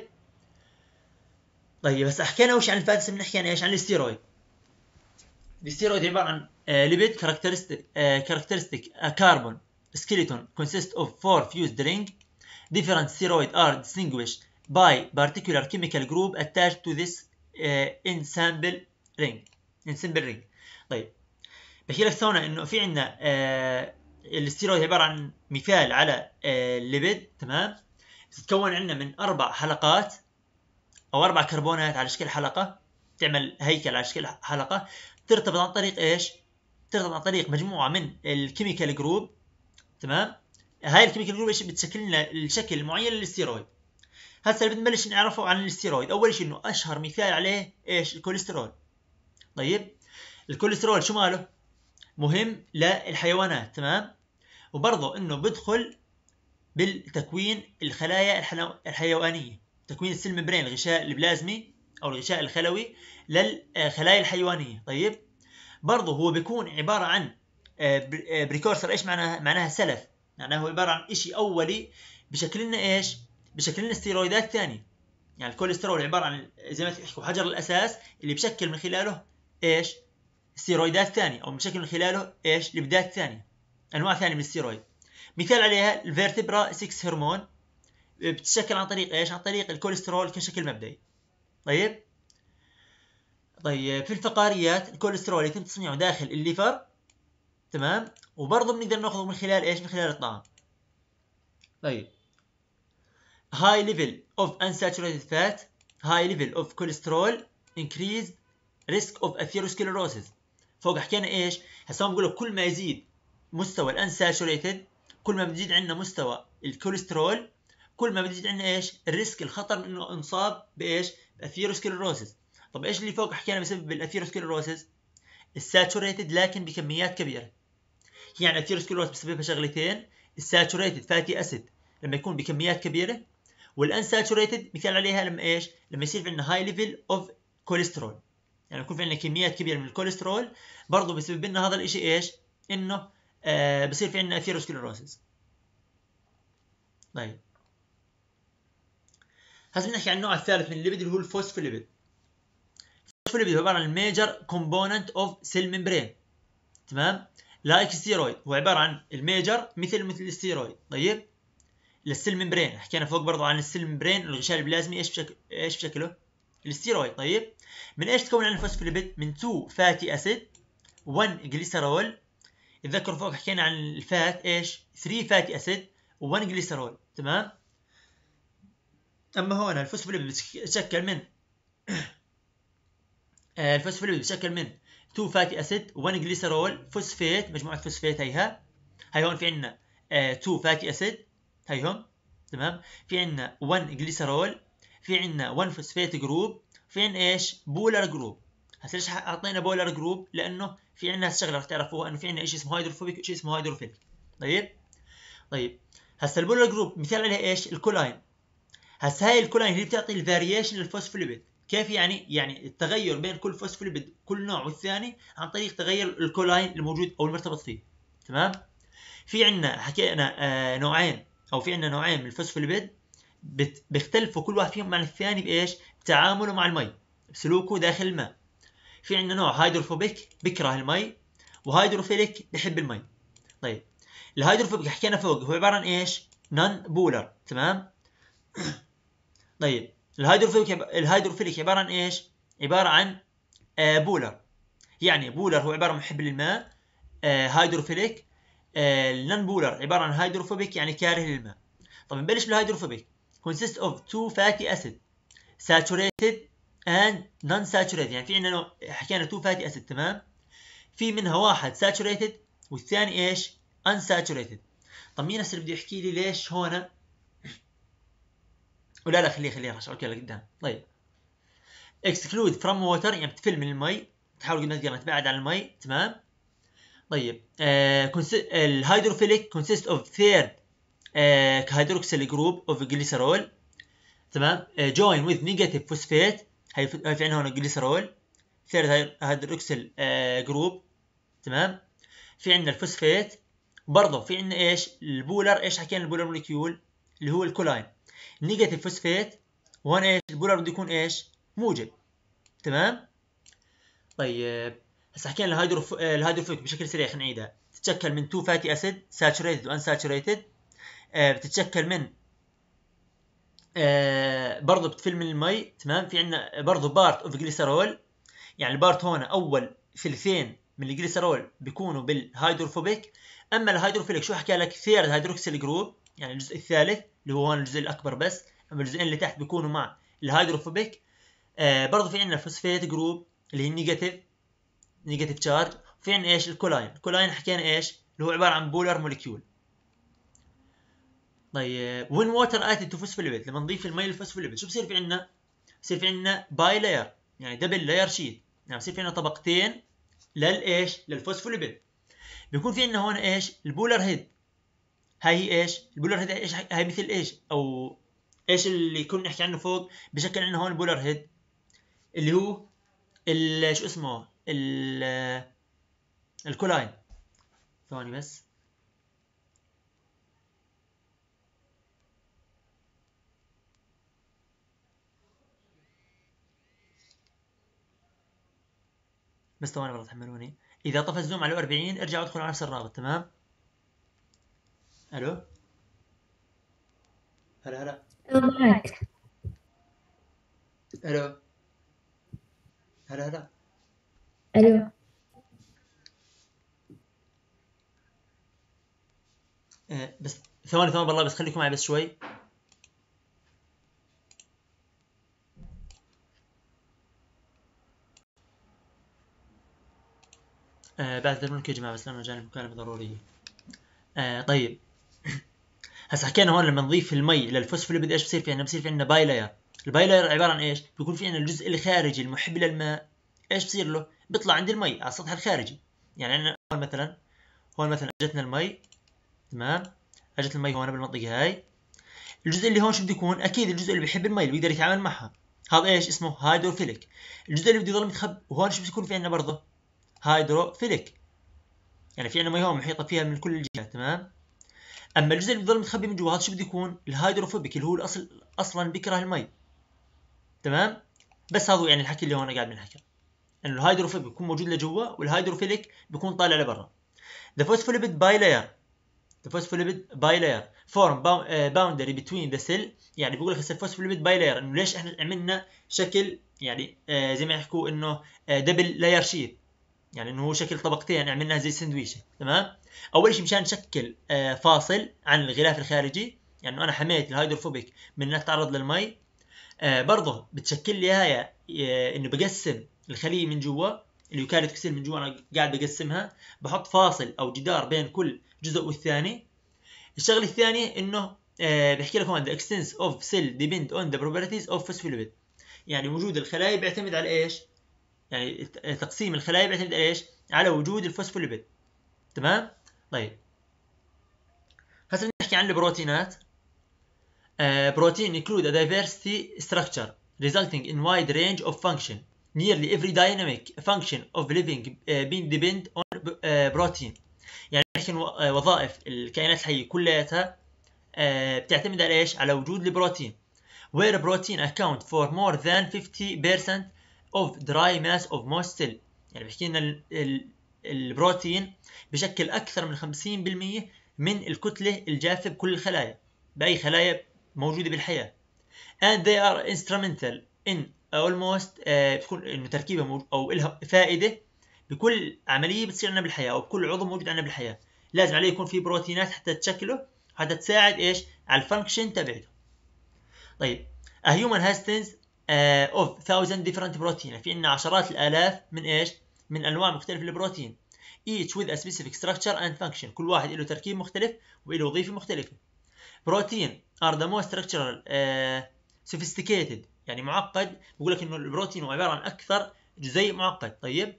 طيب بس حكينا وش عن الفات، بنحكي عن ايش؟ عن الاستيرويد. الاستيرويد عباره عن ليبيد كاركترستيك كاركترستيك كاربون skeleton consists of four fused ring. Different steroids are distinguished by particular chemical group attached to this uh, ensemble ring. ensemble ring. طيب بحكي لك ثونا انه في عندنا آه الاستيرويد عباره عن مثال على آه الليبيد. تمام. تتكون عندنا من اربع حلقات او اربع كربونات على شكل حلقه. تعمل هيكل على شكل حلقه، ترتبط عن طريق ايش؟ ترتبط عن طريق مجموعه من الكيميكال جروب. تمام؟ هاي الكيميكال جروب ايش بتشكل لنا الشكل المعين للستيرويد. هسه اللي بنبلش نعرفه عن الستيرويد، اول شيء انه اشهر مثال عليه ايش؟ الكوليسترول. طيب الكوليسترول شو ماله؟ مهم للحيوانات. تمام؟ وبرضه انه بدخل بالتكوين الخلايا الحيوانيه، تكوين السيل ممبرين، الغشاء البلازمي او الغشاء الخلوي للخلايا الحيوانيه. طيب برضه هو بيكون عباره عن بريكورسر. ايش معناها؟ معناها سلف، معناها هو عباره عن شيء اولي بشكل لنا ايش؟ بشكل لنا ستيرويدات ثانيه. يعني الكوليسترول عباره عن زي ما تحكوا حجر الاساس اللي بشكل من خلاله ايش؟ ستيرويدات ثانيه، او بشكل من خلاله ايش؟ لبدات ثانيه، انواع ثانيه من الستيرويد. مثال عليها الفيرتبرا ستة هرمون، بتتشكل عن طريق ايش؟ عن طريق الكوليسترول كشكل مبدئي. طيب طيب في الفقاريات الكوليسترول يتم تصنيعه داخل الليفر. تمام؟ وبرضه بنقدر ناخذه من خلال ايش؟ من خلال الطعام. طيب high level of unsaturated fat, high level of cholesterol increase risk of atherosclerosis. فوق حكينا ايش؟ هسه بقول لك كل ما يزيد مستوى الانساتوريتد، كل ما بتزيد عندنا مستوى الكوليسترول، كل ما بتزيد عندنا ايش؟ الريسك، الخطر من انه انصاب بايش؟ اثيروسكليروسيس. طب ايش اللي فوق حكينا بسبب الاثيروسكليروسيس؟ الساتوريتد لكن بكميات كبيره. يعني الاثيروسكليروسيس بسببها شغلتين: الساتوريتد فاتي اسيد لما يكون بكميات كبيره، والانساتوريتد مثال عليها لما ايش؟ لما يصير في عندنا هاي ليفل اوف كوليسترول، يعني يكون في عندنا كميات كبيره من الكوليسترول، برضه بسبب لنا هذا الشيء ايش؟ انه آه بصير في عندنا اثيروسكليروسيس. طيب هسه بنحكي عن النوع الثالث من الليبيد اللي هو الفوسفوليبيد. الفوسفوليبيد هو عباره عن الميجر كومبوننت اوف سيل ممبرين. تمام؟ لايك ستيرويد، هو عباره عن الميجر مثل مثل الستيرويد. طيب للسيل ممبرين حكينا فوق برضه عن السيل ممبرين، الغشاء البلازمي ايش بشكل ايش بشكله؟ الستيرويد. طيب من ايش تكون عن الفوسفوليبيد؟ من اثنين فاتي اسيد، واحد جليسرول. تذكروا فوق حكينا عن الفات ايش؟ ثلاثة فاتي اسيد و1 جليسرول. تمام؟ اما هون الفوسفوليبيد بتشكل من الفوسفوليبيد بتشكل من اثنين فاتي اسيد و1 جليسرول فوسفات، مجموعه فوسفات. هيها هي هون في عندنا اثنين فاتي اسيد هيهم. تمام؟ في عندنا واحد جليسرول، في عندنا واحد فوسفات جروب، في عندنا ايش؟ بولر جروب. هسه ليش اعطينا بولر جروب؟ لانه في عندنا شغله رح تعرفوها، انه في عندنا شيء اسمه هيدروفوبيك وشيء اسمه هيدروفيليك. طيب طيب هسه البولر جروب مثال عليها ايش؟ الكولاين. هسه هاي الكولاين اللي بتعطي الفاريشن للفوسفوليبيد. كيف يعني؟ يعني التغير بين كل فوسفوليبيد كل نوع والثاني عن طريق تغير الكولاين الموجود او المرتبط فيه. تمام؟ في عندنا حكينا آه نوعين، او في عندنا نوعين من الفوسفوليبيد بيختلفوا كل واحد فيهم عن الثاني بايش؟ بتعامله مع المي، بسلوكه داخل الماء. في عندنا نوع هيدروفوبيك بيكره المي، وهيدروفيليك بحب المي. طيب الهيدروفوبيك حكينا فوق هو عباره عن ايش؟ نون بولر. تمام؟ طيب الهيدروفيليك الهيدروفيليك عباره عن ايش؟ عباره عن آه بولر. يعني بولر هو عباره عن محب للماء، آه هيدروفيليك. آه النون بولر عباره عن هيدروفوبيك يعني كاره للماء. طب نبلش بالهيدروفوبيك. consists of two fatty acid saturated and non-saturated. يعني في عندنا حكينا اثنين fatty acid. تمام؟ في منها واحد saturated والثاني ايش؟ unsaturated. طب مين هسه بده يحكي لي ليش هون؟ ولا لا خليه خليه رش اوكي لقدام. طيب exclude from water يعني بتفل من المي، تحاول قد ما تقدر تبعد عن المي. تمام؟ طيب آه الهيدروفيليك consist of third آه hydroxyl group of glycerol. تمام؟ آه join with negative phosphate. هي في عندنا هون جليسرول third hydroxyl آه جروب. تمام؟ في عندنا الفوسفات، برضه في عندنا ايش؟ البولر. ايش حكينا البولر موليكيول؟ اللي هو الكولاين. نيجاتيف فوسفات، وهون ايش؟ البولر بده يكون ايش؟ موجب. تمام؟ طيب هسه حكينا الهيدروف الهيدروفيك بشكل سريع، خلينا نعيدها. بتتشكل من اثنين فاتي اسيد ساتوريتد وان ساتوريتد. آه بتتشكل من آه برضه بتفل من المي. تمام؟ في عندنا برضه بارت اوف جليسرول، يعني البارت هون اول ثلثين من الجليسرول بيكونوا بالهيدروفوبيك. اما الهيدروفيليك شو حكى لك؟ ثيرد هيدروكسيل جروب، يعني الجزء الثالث اللي هو هون الجزء الاكبر بس، اما الجزئين اللي تحت بيكونوا مع الهيدروفوبيك. آه برضه في عندنا الفوسفيت جروب اللي هي النيجاتيف نيجاتيف تشارج. في عندنا ايش؟ الكولاين. الكولاين حكينا ايش؟ اللي هو عباره عن بولر موليكيول. طيب وين ووتر اتد تو فوسفوليبيد، لما نضيف المي للفوسفوليبيد شو بصير في عندنا؟ بصير في عندنا باي لاير، يعني دبل لاير شيت، يعني بصير في عندنا طبقتين للايش؟ للفوسفوليبيد. بيكون في عندنا هون ايش؟ البولر هيد. هاي هي ايش؟ البولر هيد ايش؟ هاي مثل ايش؟ او ايش اللي كنا نحكي عنه فوق؟ بشكل عندنا هون البولر هيد اللي هو ال شو اسمه؟ ال الكولاين. ثواني بس. بس ثواني والله تحملوني. اذا طفى الزوم على أربعين ارجعوا ادخلوا على نفس الرابط. تمام؟ الو هلا هلا آه، معك. الو هلا هلا. ألو. آه بس ثواني ثواني والله، بس خليكم معي بس شوي. آه بعد منك يا جماعه، بس لانه جاني مكالمه ضروريه. آه طيب هسه حكينا هون لما نضيف المي للفوسفوليبيد ايش بصير في عندنا؟ بصير في عندنا باي لاير. الباي لاير عباره عن ايش؟ بيكون في عندنا الجزء الخارجي المحب للماء. ايش بصير له؟ بيطلع عند المي على السطح الخارجي. يعني عندنا هون مثلا، هون مثلا اجتنا المي. تمام؟ اجت المي هون بالمنطقه هاي. الجزء اللي هون شو بده يكون؟ اكيد الجزء اللي بيحب المي اللي بيقدر يتعامل معها، هذا ايش اسمه؟ هيدروفيليك. الجزء اللي بده يضل متخبي، وهون شو بيكون في عندنا برضه؟ هيدروفيليك. يعني في عندنا مي هون محيطه فيها من كل الجهات. تمام؟ اما الجزء اللي بيضل متخبي من جوا هذا شو بده يكون؟ الهيدروفوبيك، اللي هو الاصل اصلا بيكره المي. تمام؟ بس هذا يعني الحكي اللي هون قاعد بنحكي انه الهيدروفوبيك بيكون موجود لجوا، والهيدروفيليك بيكون طالع لبرا. The phospholipid bilayer the phospholipid bilayer form boundary between the cell. يعني بقول لك هسه الفوسفوليبيد بايلاير انه ليش احنا عملنا شكل يعني آه زي ما يحكوا انه آه دبل لاير شيت، يعني انه هو شكل طبقتين عملناها زي السندويشه. تمام؟ اول شيء مشان نشكل آه فاصل عن الغلاف الخارجي، يعني انا حميت الهيدروفوبيك من انها تتعرض للمي. آه برضه بتشكل لي هاي آه انه بقسم الخليه من جوا، اليوكاريوت من جوا انا قاعد بقسمها، بحط فاصل او جدار بين كل جزء والثاني. الشغله الثانيه انه آه بحكي لك هون the extents of cell depend on the properties of phospholipid. يعني وجود الخلايا بيعتمد على ايش؟ يعني تقسيم الخلايا بيعتمد على ايش؟ على وجود الفوسفوليبيد. تمام؟ طيب هسه نحكي عن البروتينات. Uh, protein include a diversity structure resulting in wide range of function. Nearly every dynamic function of living uh, being depend on uh, protein. يعني نحكي وظائف الكائنات الحية كلياتها uh, بتعتمد على ايش؟ على وجود البروتين. Where protein account for more than fifty percent of dry mass of most cell. يعني بحكي لنا البروتين بشكل أكثر من خمسين بالمئة من الكتلة الجافة بكل الخلايا، بأي خلايا موجودة بالحياة. and they are instrumental in almost آه بتكون إنه تركيبها موجود أو إلها فائدة بكل عملية بتصير عندنا بالحياة أو بكل عضو موجود عندنا بالحياة. لازم عليه يكون في بروتينات حتى تشكله، حتى تساعد إيش؟ على الفانكشن تبعته. طيب a human has tens uh, of thousand different protein. في عندنا عشرات الآلاف من إيش؟ من أنواع مختلفة للبروتين. each with a specific structure and function. كل واحد له تركيب مختلف وله وظيفة مختلفة. protein are the most structural uh, sophisticated. يعني معقد. بقول لك إنه البروتين هو عبارة عن أكثر جزيء معقد. طيب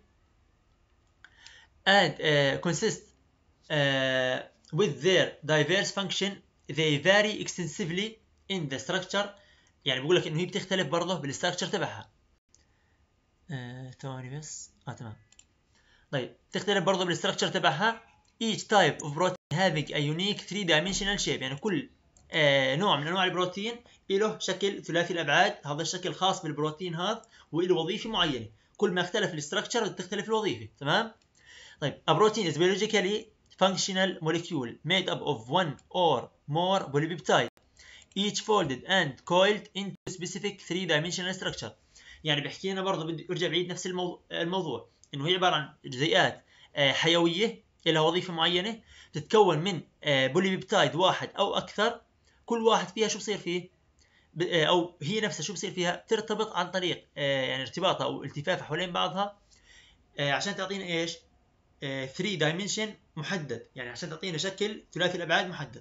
and uh, consist uh, with their diverse function they vary extensively in the structure. يعني بقول لك انه هي بتختلف برضه بالستراكشر تبعها. آه، ثواني بس اه تمام. طيب تختلف برضه بالستراكشر تبعها. each type of protein having a unique three dimensional shape. يعني كل آه نوع من انواع البروتين له شكل ثلاثي الابعاد. هذا الشكل خاص بالبروتين هذا وله وظيفه معينه. كل ما اختلف الستراكشر تختلف الوظيفه. تمام؟ طيب a protein is biologically functional molecule made up of one or more polypeptide each folded and coiled into specific three dimensional structure. يعني بحكي لنا برضه بدي ارجع بعيد نفس الموضوع, الموضوع انه هي عباره عن جزيئات حيويه لها وظيفه معينه تتكون من بوليبيبتايد واحد او اكثر. كل واحد فيها شو بصير فيه؟ او هي نفسها شو بصير فيها؟ ترتبط عن طريق يعني ارتباطها او التفافها حوالين بعضها عشان تعطينا ايش؟ ثري دايمنشن محدد، يعني عشان تعطينا شكل ثلاثي الابعاد محدد.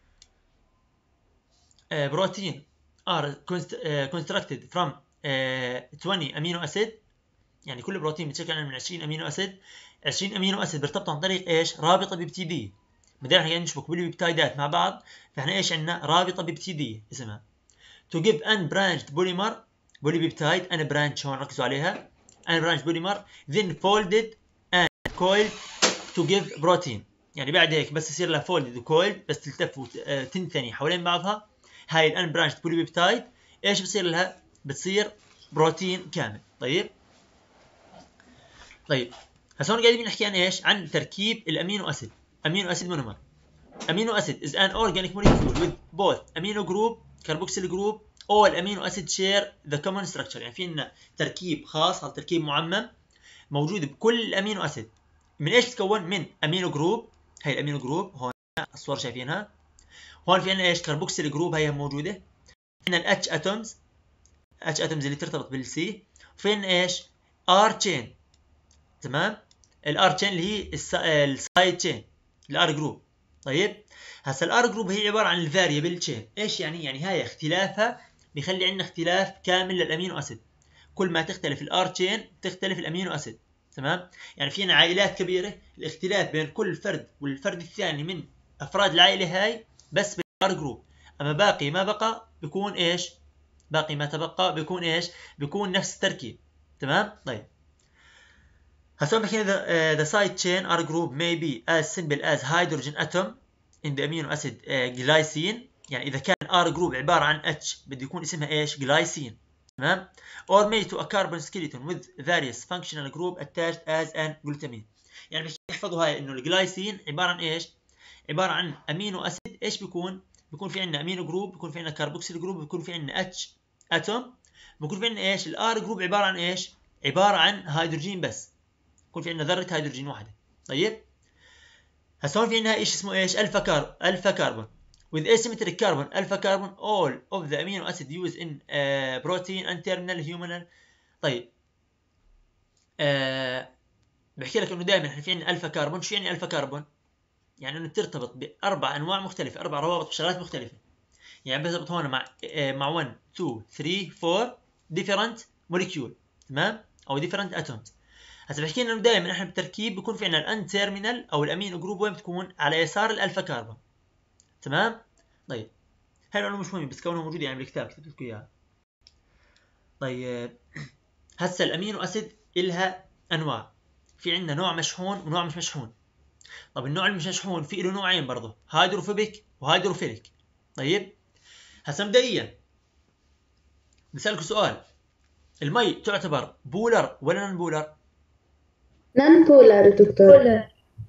بروتين are constructed from twenty امينو اسيد، يعني كل بروتين بيتشكل من عشرين امينو اسيد. عشرين امينو اسيد بيرتبطوا عن طريق ايش؟ رابطه بيبتيديه. بدل احنا قاعدين نشبك بالبيبتايدات مع بعض، فاحنا ايش عندنا؟ رابطه بيبتيديه اسمها to give unbranched polymer polypeptide unbranched. هون ركزوا عليها unbranched polymer then folded and coiled to give protein. يعني بعد هيك بس يصير لها folded و coiled، بس تلتف وتنثني حوالين بعضها هاي الانبرانشد polypeptide، ايش بصير لها؟ بتصير بروتين كامل. طيب طيب هسه هون قاعدين نحكي عن ايش؟ عن تركيب الامينو اسيد. امينو اسيد مونومر. امينو اسيد is an organic molecule with both amino group carboxyl group. all amino acid share the common structure. يعني في عندنا تركيب خاص، هذا تركيب معمم موجود بكل الامينو اسيد. من ايش تتكون؟ من امينو جروب. هي الامينو جروب هون الصور شايفينها. هون في عندنا ايش؟ كاربوكسيل جروب هي موجوده. عندنا الاتش اتومز، اتش اتومز اللي ترتبط بالسي. وفي عندنا ايش؟ ار تشين. تمام؟ الار تشين اللي هي السايد تشين، الار جروب. طيب هسه الار جروب هي عباره عن الفاريبل تشين. ايش يعني؟ يعني هاي اختلافها بيخلي عندنا اختلاف كامل للامينو اسيد. كل ما تختلف الار تشين تختلف الامينو اسيد. تمام؟ يعني في عندنا عائلات كبيره، الاختلاف بين كل فرد والفرد الثاني من افراد العائله هاي بس بالار جروب، اما باقي ما بقى بيكون ايش؟ باقي ما تبقى بيكون ايش؟ بيكون نفس التركيب. تمام؟ طيب هسه بحكي the, uh, the side chain R group may be as simple as hydrogen atom in the amino acid uh, glycine. يعني إذا كان R group عبارة عن H بده يكون اسمها إيش؟ glycine. تمام؟ or may to a carbon skeleton with various functional group attached as an glutamine. يعني بس يحفظوا هاي إنه الجلايسين عبارة عن إيش؟ عبارة عن أمينو أسيد. إيش بيكون؟ بيكون في عندنا أمينو جروب، بيكون في عندنا كاربوكسيل جروب، بيكون في عندنا H أتوم، بيكون في عندنا إيش؟ الآر جروب عبارة عن إيش؟ عبارة عن هيدروجين بس. يكون في عندنا ذرة هيدروجين واحدة. طيب هسه هون في عندنا شيء اسمه ايش؟ الفا كاربون. الفا كاربون with asymmetric carbon alpha carbon all of the amino acid used in uh, protein and terminal human. طيب آه بحكي لك انه دائما احنا في عندنا الفا كاربون. شو يعني الفا كاربون؟ يعني انه بترتبط باربع انواع مختلفة، اربع روابط بشغلات مختلفة. يعني بترتبط هون مع آه مع واحد اثنين ثلاثة أربعة different molecule. تمام؟ او different atoms. هسه بحكي لنا انه دائما احنا بالتركيب بيكون في عندنا الان تيرمينال او الامينو جروب وين بتكون؟ على يسار الالفا كاربون. تمام؟ طيب هاي المعلومه مش مهمه بس كونها موجوده يعني بالكتاب كتبت لكم اياها. طيب هسه الامينو اسيد الها انواع. في عندنا نوع مشحون ونوع مش مشحون. طب النوع المش مشحون في له نوعين برضه، هيدروفوبيك وهيدروفيليك. طيب هسه مبدئيا بسالكم سؤال، المي تعتبر بولر ولا نون بولر؟ نون بولر دكتور. بولر.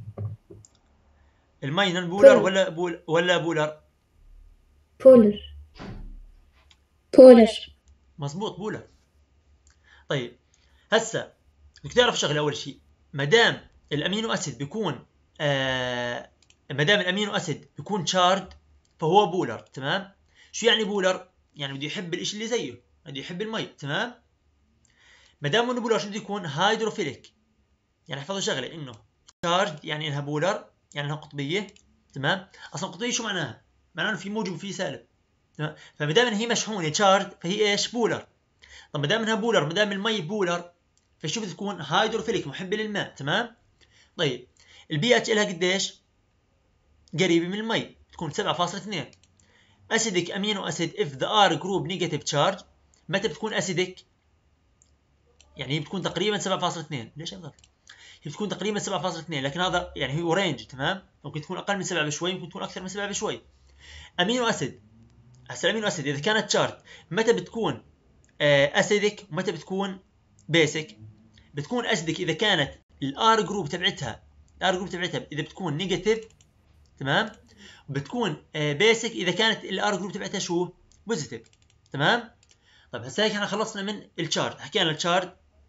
المي نون بولر بولر. ولا بول ولا بولر؟ بولر. بولر. مظبوط بولر. طيب هسه بدك تعرف شغله. اول شيء ما دام الامينو اسيد بيكون آه ما دام الامينو اسيد بيكون تشارد فهو بولر. تمام؟ شو يعني بولر؟ يعني بده يحب الشيء اللي زيه، بده يحب المي. تمام؟ ما دام انه بولر شو بده يكون؟ هيدروفيليك. يعني احفظوا شغله انه تشارد يعني انها بولر، يعني انها قطبيه. تمام؟ اصلا قطبيه شو معناها؟ معناها انه في موجب وفي سالب. تمام؟ فما دام هي مشحونه تشارد فهي ايش؟ بولر. طب ما دام انها بولر، ما دام المي بولر فشو بتكون؟ هيدروفيليك، محبه للماء. تمام؟ طيب البي اتش لها قديش؟ قريبه من المي، تكون سبعة فاصلة اثنين. اسيدك امينو اسيد if the R group negative charge. متى بتكون اسيدك؟ يعني هي بتكون تقريبا سبعة فاصلة اثنين. ليش هذا؟ هي بتكون تقريبا سبعة فاصلة اثنين، لكن هذا يعني هو رينج. تمام؟ ممكن تكون اقل من سبعة بشوي، ممكن تكون اكثر من سبعة بشوي. امينو اسيد، هسه الامينو اسيد اذا كانت تشارج متى بتكون اسيدك ومتى بتكون بيسك؟ بتكون اسيدك اذا كانت الار جروب تبعتها الار جروب تبعتها اذا بتكون نيجاتيف. تمام؟ بتكون بيسك اذا كانت الار جروب تبعتها شو؟ بوزيتيف. تمام؟ طيب هسه هيك احنا خلصنا من التشارج. حكينا التشارج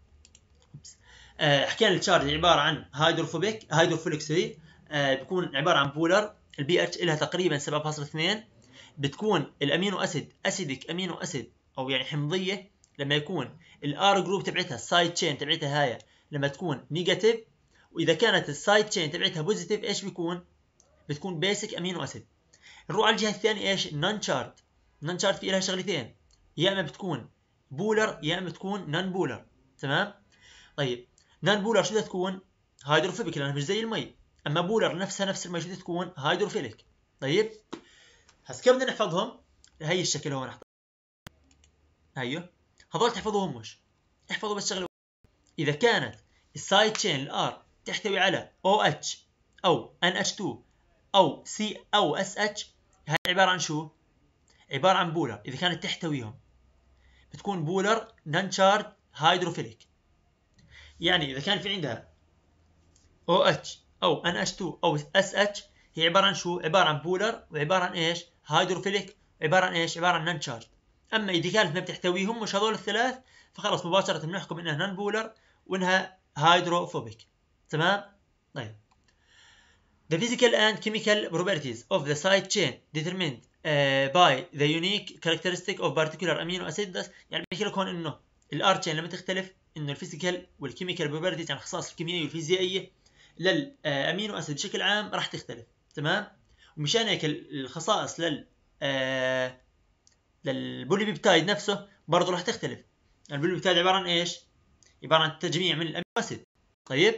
آه حكينا التشارج عباره عن هيدروفوبيك هيدروفيليك سوري. آه بيكون عباره عن بولر. البي اتش لها تقريبا سبعة فاصلة اثنين. بتكون الامينو اسيد اسيدك امينو اسيد او يعني حمضيه لما يكون الار جروب تبعتها السايد تشين تبعتها هاي لما تكون نيجاتيف، واذا كانت السايد تشين تبعتها بوزيتيف ايش بيكون؟ بتكون بيسك امينو اسيد. نروح على الجهه الثانيه ايش؟ نون شارد. نون شارد في لها شغلتين، يا اما بتكون بولر يا اما بتكون نون بولر. تمام؟ طيب نون بولر شو بدها تكون؟ هيدروفيليك لانها مش زي المي. اما بولر نفسها نفس المي شو بدها تكون؟ هيدروفيليك. طيب هسه كيف بدنا نحفظهم؟ هي الشكل هون احط ايوه هذول تحفظوهم مش احفظوا بس شغله، اذا كانت السايد تشين الار تحتوي على او اتش او ان اتش تو او سي او اس اتش، هاي عباره عن شو؟ عباره عن بولر. اذا كانت تحتويهم بتكون بولر نون شارد هيدروفيليك. يعني اذا كان في عندها او اتش او ان اتش تو او اس اتش هي عباره عن شو؟ عباره عن بولر وعباره عن ايش؟ هيدروفيليك، عباره عن ايش؟ عباره عن نون شارد. اما اذا كانت ما بتحتويهم مش هذول الثلاث فخلص مباشره بنحكم انها نون بولر وانها هيدروفوبيك. تمام؟ طيب The physical and chemical properties of the side chain determined uh, by the unique characteristic of particular amino acids. يعني بحكي لك هون انه الار تشين لما تختلف انه الفيزيكال والكيميكال بروبرتيز يعني الخصائص الكيميائيه والفيزيائيه للامينو اسيد بشكل عام راح تختلف. تمام؟ ومشان هيك الخصائص لل آه للبوليبيبتايد نفسه برضه راح تختلف. البوليبيبتايد عباره عن ايش؟ عباره عن تجميع من الامينو اسيد. طيب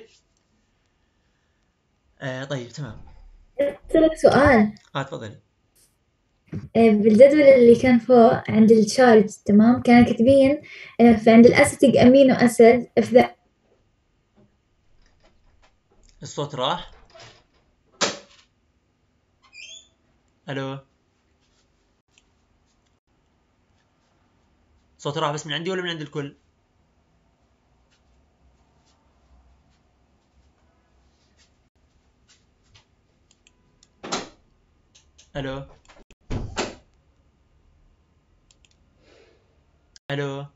آه طيب تمام. أسألك سؤال. اه تفضلي. آه، بالجدول اللي كان فوق عند الشارج تمام كانوا كاتبين آه، في عند الأسيتيك أمينو أسيد if the الصوت راح. الو الصوت راح بس من عندي ولا من عند الكل؟ الو الو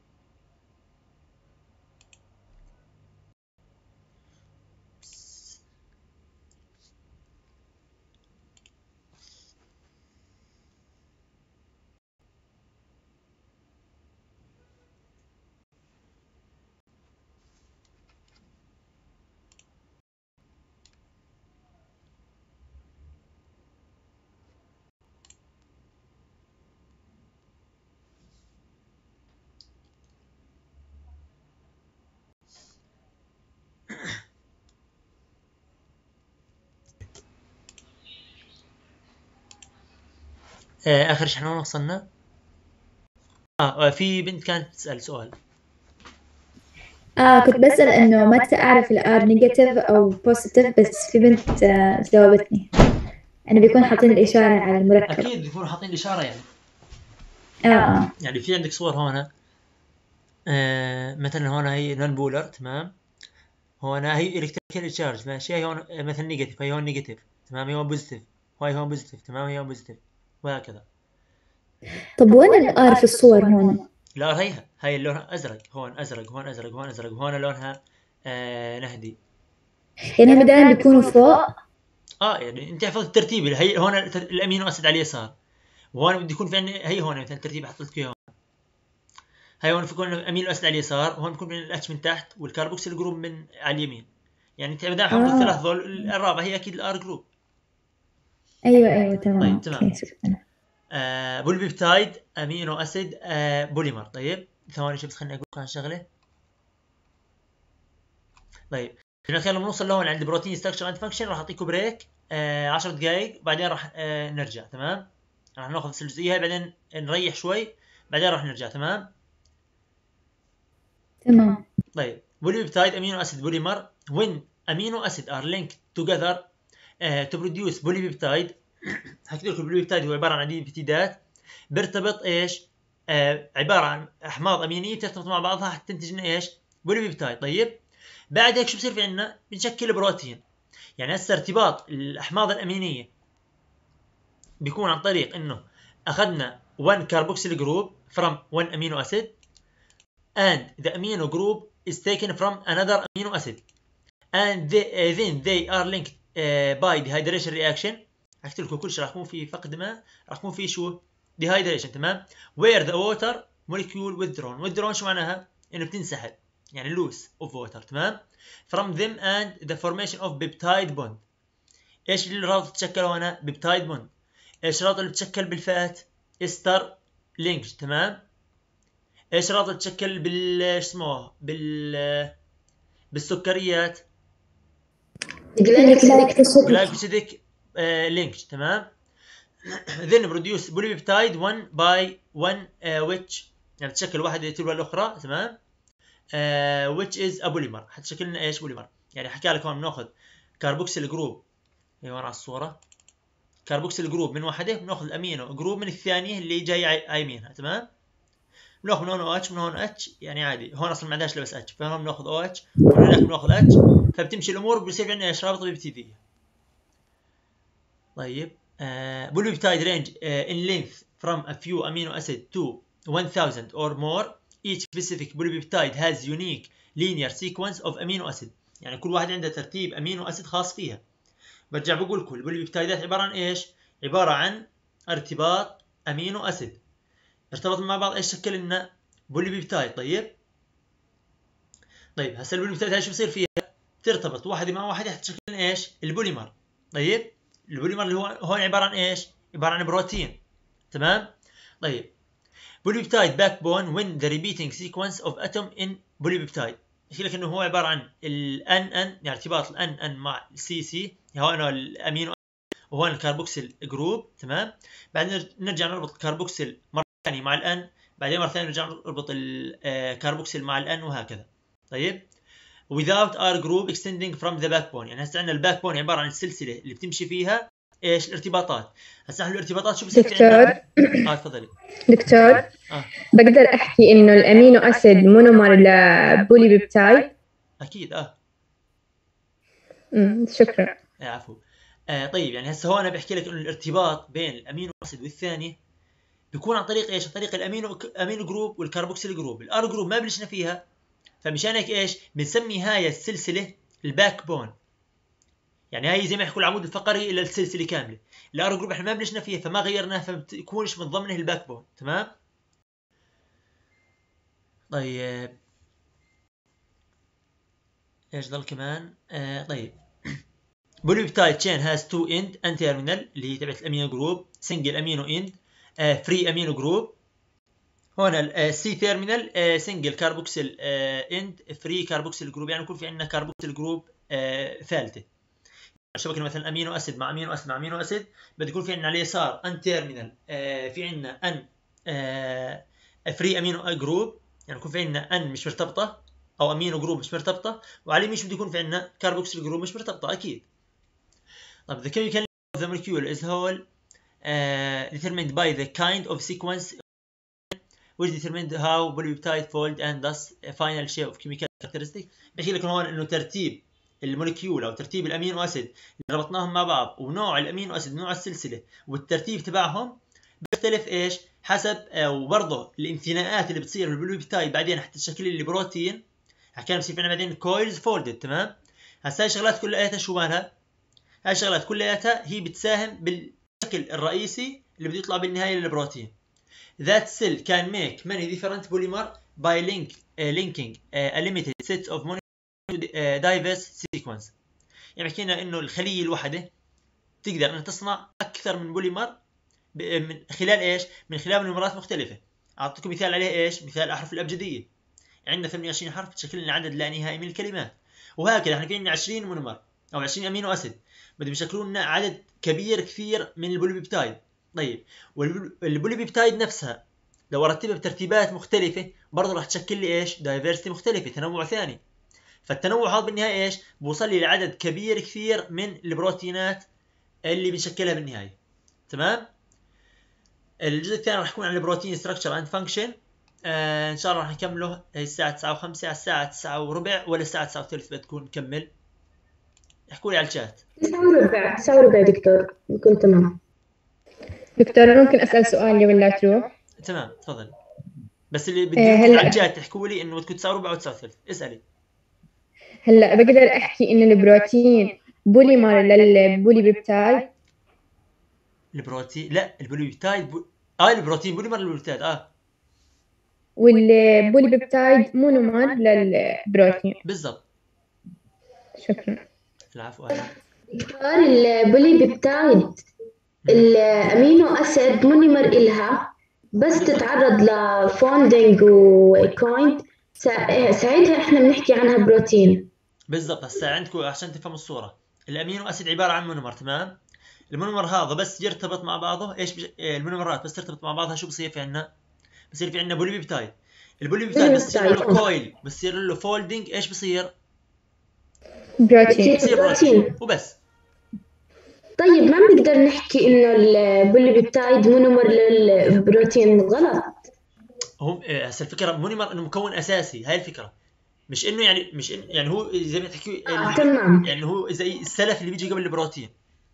آه اخر شيء احنا وين وصلنا؟ اه في بنت كانت تسأل سؤال. آه كنت بسأل إنه متى أعرف الآر نيجاتيف أو بوزيتيف بس في بنت آه جاوبتني إنه بيكون حاطين الإشارة على المركب. اكيد بيكونوا حاطين الاشاره يعني. آه آه يعني في عندك صور هون آه مثلا هون هي نون بولر. تمام؟ هون هي الكتريكال تشارج ماشي، هي هون مثلا نيجاتيف، هي هون نيجاتيف. تمام؟ هي هون بوزيتيف وهي هون بوزيتيف. تمام؟ هي هون بوزيتيف وهكذا. طب وين الآر في الصور هون؟ الار هيها هاي اللون ازرق، هون ازرق هون ازرق هون ازرق وهون لونها آه نهدي. يعني هم دائما بيكونوا فوق؟ اه يعني انت حفظت الترتيب. هي هون الامينو اسيد على اليسار، وهون بده يكون في عندنا هي هون مثلا الترتيب حطيت لك اياه. هي هون بيكون الامينو اسيد على اليسار، وهون بيكون الاتش من تحت والكاربوكسيل جروب من على اليمين. يعني انت بدنا حفظ الثلاث آه ذول، الرابعه هي اكيد الار جروب. أيوة أيوة تمام. طيب تمام. أوكي شكرا. آه بوليبيبتايد امينو اسيد آه بوليمر. طيب ثواني شوف خليني اقول لكم عن شغله. طيب احنا لما نوصل لهون عند بروتين ستراكشر اند فانكشن راح اعطيكم بريك آه عشر دقائق، بعدين راح آه نرجع. تمام؟ راح ناخذ بس الجزئيه هاي بعدين نريح شوي بعدين راح نرجع. تمام؟ تمام. طيب polypeptide amino acid polymer when amino acid are linked together uh, to produce polypeptide. حكيت لكم البوليبيبتايد هو عباره عن عديد البيبتيدات بيرتبط ايش؟ آه عباره عن احماض امينيه بترتبط مع بعضها حتى تنتج لنا ايش؟ بوليبيبتايد. طيب بعد هيك شو بصير في عندنا؟ بنشكل بروتين. يعني هسه ارتباط الاحماض الامينيه بيكون عن طريق انه اخذنا one carboxyl group from one amino acid and the amino group is taken from another amino acid and they, uh, then they are linked uh, by dehydration reaction. حكيت لكم كل شيء راح يكون في فقد ماء، راح يكون في شو؟ dehydration تمام. where the water molecule withdrawn. withdrawn شو معناها؟ انه بتنسحب يعني loose of water تمام. from them and the formation of peptide bond. ايش اللي الرابط تتشكل هنا؟ peptide bond. ايش الرابط اللي بتشكل بالفات؟ استر لينكج تمام. ايش الرابط اللي بتشكل بال اسمه بال بالسكريات؟ glycosidic linkage تمام. then produce polypeptide one by one uh, which يعني تشكل واحدة تلو الأخرى تمام. uh, which is a polymer. حتشكل لنا ايش بوليمر؟ يعني حكى لك هون بناخذ كاربوكسيل جروب ايوه على الصورة، كاربوكسيل جروب من واحدة، بناخذ الامينو جروب من الثانية اللي جاي على يمينها تمام. بناخذ من هون او اتش من هون اتش يعني عادي، هون اصلا ما عندناش لبس اتش فهون بناخذ او اتش ومن هناك بناخذ اتش، فبتمشي الامور بصير عندنا ايش رابطة بيبتيدية. طيب uh, polypeptide range uh, in length from a few amino acid to one thousand or more. each specific polypeptide has unique linear sequence of amino acid. يعني كل واحد عنده ترتيب امينو اسيد خاص فيها. برجع بقول لكم البوليبيبتايدات عباره عن ايش؟ عباره عن ارتباط امينو اسيد ارتبط مع بعض، ايش شكل لنا؟ بوليبيبتايد. طيب طيب هسه البوليبيبتايد هاي شو بصير فيها؟ ترتبط واحده مع واحده حتى تشكل لنا ايش؟ البوليمر. طيب البوليمر اللي هو هون عباره عن ايش؟ عباره عن بروتين تمام. طيب polypeptide backbone when the repeating sequence of atom in polypeptide. يحكي لك انه هو عباره عن ال ان ان يعني ارتباط ال ان ان مع السي سي، هون الامينو وهون الكربوكسيل جروب تمام. بعدين نرجع نربط الكربوكسيل مره ثانيه مع الان، بعدين مره ثانيه نرجع نربط الكربوكسيل مع الان وهكذا. طيب without R group extending from the backbone. يعني هسه عندنا الباك بون عباره عن السلسله اللي بتمشي فيها ايش؟ الارتباطات. هسه احنا الارتباطات شو بصير في عندنا؟ اه تفضلي دكتور. اه بقدر احكي انه الامينو اسيد مونومر لبولي بيبتايد؟ اكيد اه امم شكرا. آه عفوا. آه طيب يعني هسه هون بحكي لك انه الارتباط بين الامينو اسيد والثاني بيكون عن طريق ايش؟ عن طريق الامينو امينو جروب والكربوكسيل جروب. الار جروب ما بلشنا فيها، فمشان هيك ايش؟ بنسمي هاي السلسله الباك بون. يعني هاي زي ما يحكوا العمود الفقري الى السلسله كامله. الار جروب احنا ما بلشنا فيها فما غيرناها، فبتكونش من ضمنه الباك بون تمام. طيب ايش ضل كمان؟ آه طيب polypeptide chain has two end and terminal اللي هي تبعت الامينو جروب، single amino end آه free amino group. هون السي تيرمينال single carboxyl end free carboxyl group، يعني يكون في عندنا carboxyl group آه ثالثه. شبكه مثلا امينو اسيد مع امينو اسيد مع امينو اسيد بده يكون في عندنا على اليسار ان تيرمينال آه في عندنا ان آه فري امينو جروب، يعني يكون في عندنا ان مش مرتبطه او امينو جروب مش مرتبطه، وعلى اليمين بده يكون في عندنا كاربوكسيل جروب مش مرتبطه اكيد. طيب the chemical of the molecule is whole uh, determined by the kind of sequence which determined how polypeptide fold and thus a final shape of chemical characteristic. بحكي لكم هون انه ترتيب المولكيول او ترتيب الامينو اسيد اللي ربطناهم مع بعض ونوع الامينو اسيد ونوع السلسله والترتيب تبعهم بيختلف ايش؟ حسب وبرضه الانثناءات اللي بتصير بالبوليبيبتايد بعدين حتى تشكل لي البروتين. حكينا بصير عندنا بعدين كويلز فولدد تمام. هسه هاي الشغلات كلياتها شو مالها؟ هاي الشغلات كلياتها هي بتساهم بالشكل الرئيسي اللي بده يطلع بالنهايه للبروتين. That cell can make many different polymer by link uh, linking uh, a limited set of molecules to uh, diverse sequence. يعني حكينا انه الخليه الواحده تقدر انها تصنع اكثر من بوليمر من خلال ايش؟ من خلال مونومرات مختلفه. اعطيكم مثال عليه ايش؟ مثال الاحرف الابجديه. عندنا ثمانية وعشرين حرف تشكل لنا عدد لا نهائي من الكلمات، وهكذا احنا في عندنا عشرين مونومر او عشرين امينو اسيد بدهم يشكلوا لنا عدد كبير كثير من البوليبيبتايد. طيب والبوليبيبتايد نفسها لو رتبها بترتيبات مختلفه برضه راح تشكل لي ايش؟ دايفرستي مختلفه، تنوع ثاني. فالتنوع هذا بالنهايه ايش؟ بوصل لي لعدد كبير كثير من البروتينات اللي بنشكلها بالنهايه تمام. الجزء الثاني راح يكون عن البروتين ستراكشر اند فانكشن. آه ان شاء الله راح نكمله الساعه تسعة وخمسة على الساعه تسعة وربع ولا الساعه تسعة وثلث بتكون نكمل؟ احكوا لي على الشات. تسعة وربع تسعة وربع دكتور يكون تمام. دكتور ممكن اسال سؤال ولا تروح؟ تمام تفضل. بس اللي بدي آه، يكون هلا- على الشات تحكوا لي انه بدكم تسعة وربع وتسعة وثلث. اسالي. هلا بقدر احكي انه البروتين بوليمر للبولي بيبتايد؟ البروتين لا البوليبيبتايد بو... اه البروتين بوليمر للبروتين اه والبولي بيبتايد مونومر للبروتين. بالضبط. شكرا. العفو اهلا. دكتور البولي بيبتايد الأمينو أسيد مونيمر إلها بس تتعرض لفوندنج وكويند ساعتها إحنا بنحكي عنها بروتين. بالضبط. هسه عندكم عشان تفهموا الصورة، الأمينو أسيد عبارة عن مونومر، تمام؟ المونومر هذا بس يرتبط مع بعضه ايش بش... المونومرات بس ترتبط مع بعضها شو بصير في عندنا؟ بصير في عندنا بولي بيبتايد. البولي بيبتايد بس يصير له كويل، بس يصير له فولدنج، ايش بصير؟ بروتين. بصير بروتين وبس. طيب ما بنقدر نحكي إنه البولي بيبتايد مونومر للبروتين، غلط. هم هسه الفكرة مونومر انه مكون اساسي، هاي الفكرة. مش انه يعني مش إن يعني هو زي ما تحكي آه تمام. يعني هو زي السلف اللي بيجي قبل البروتين.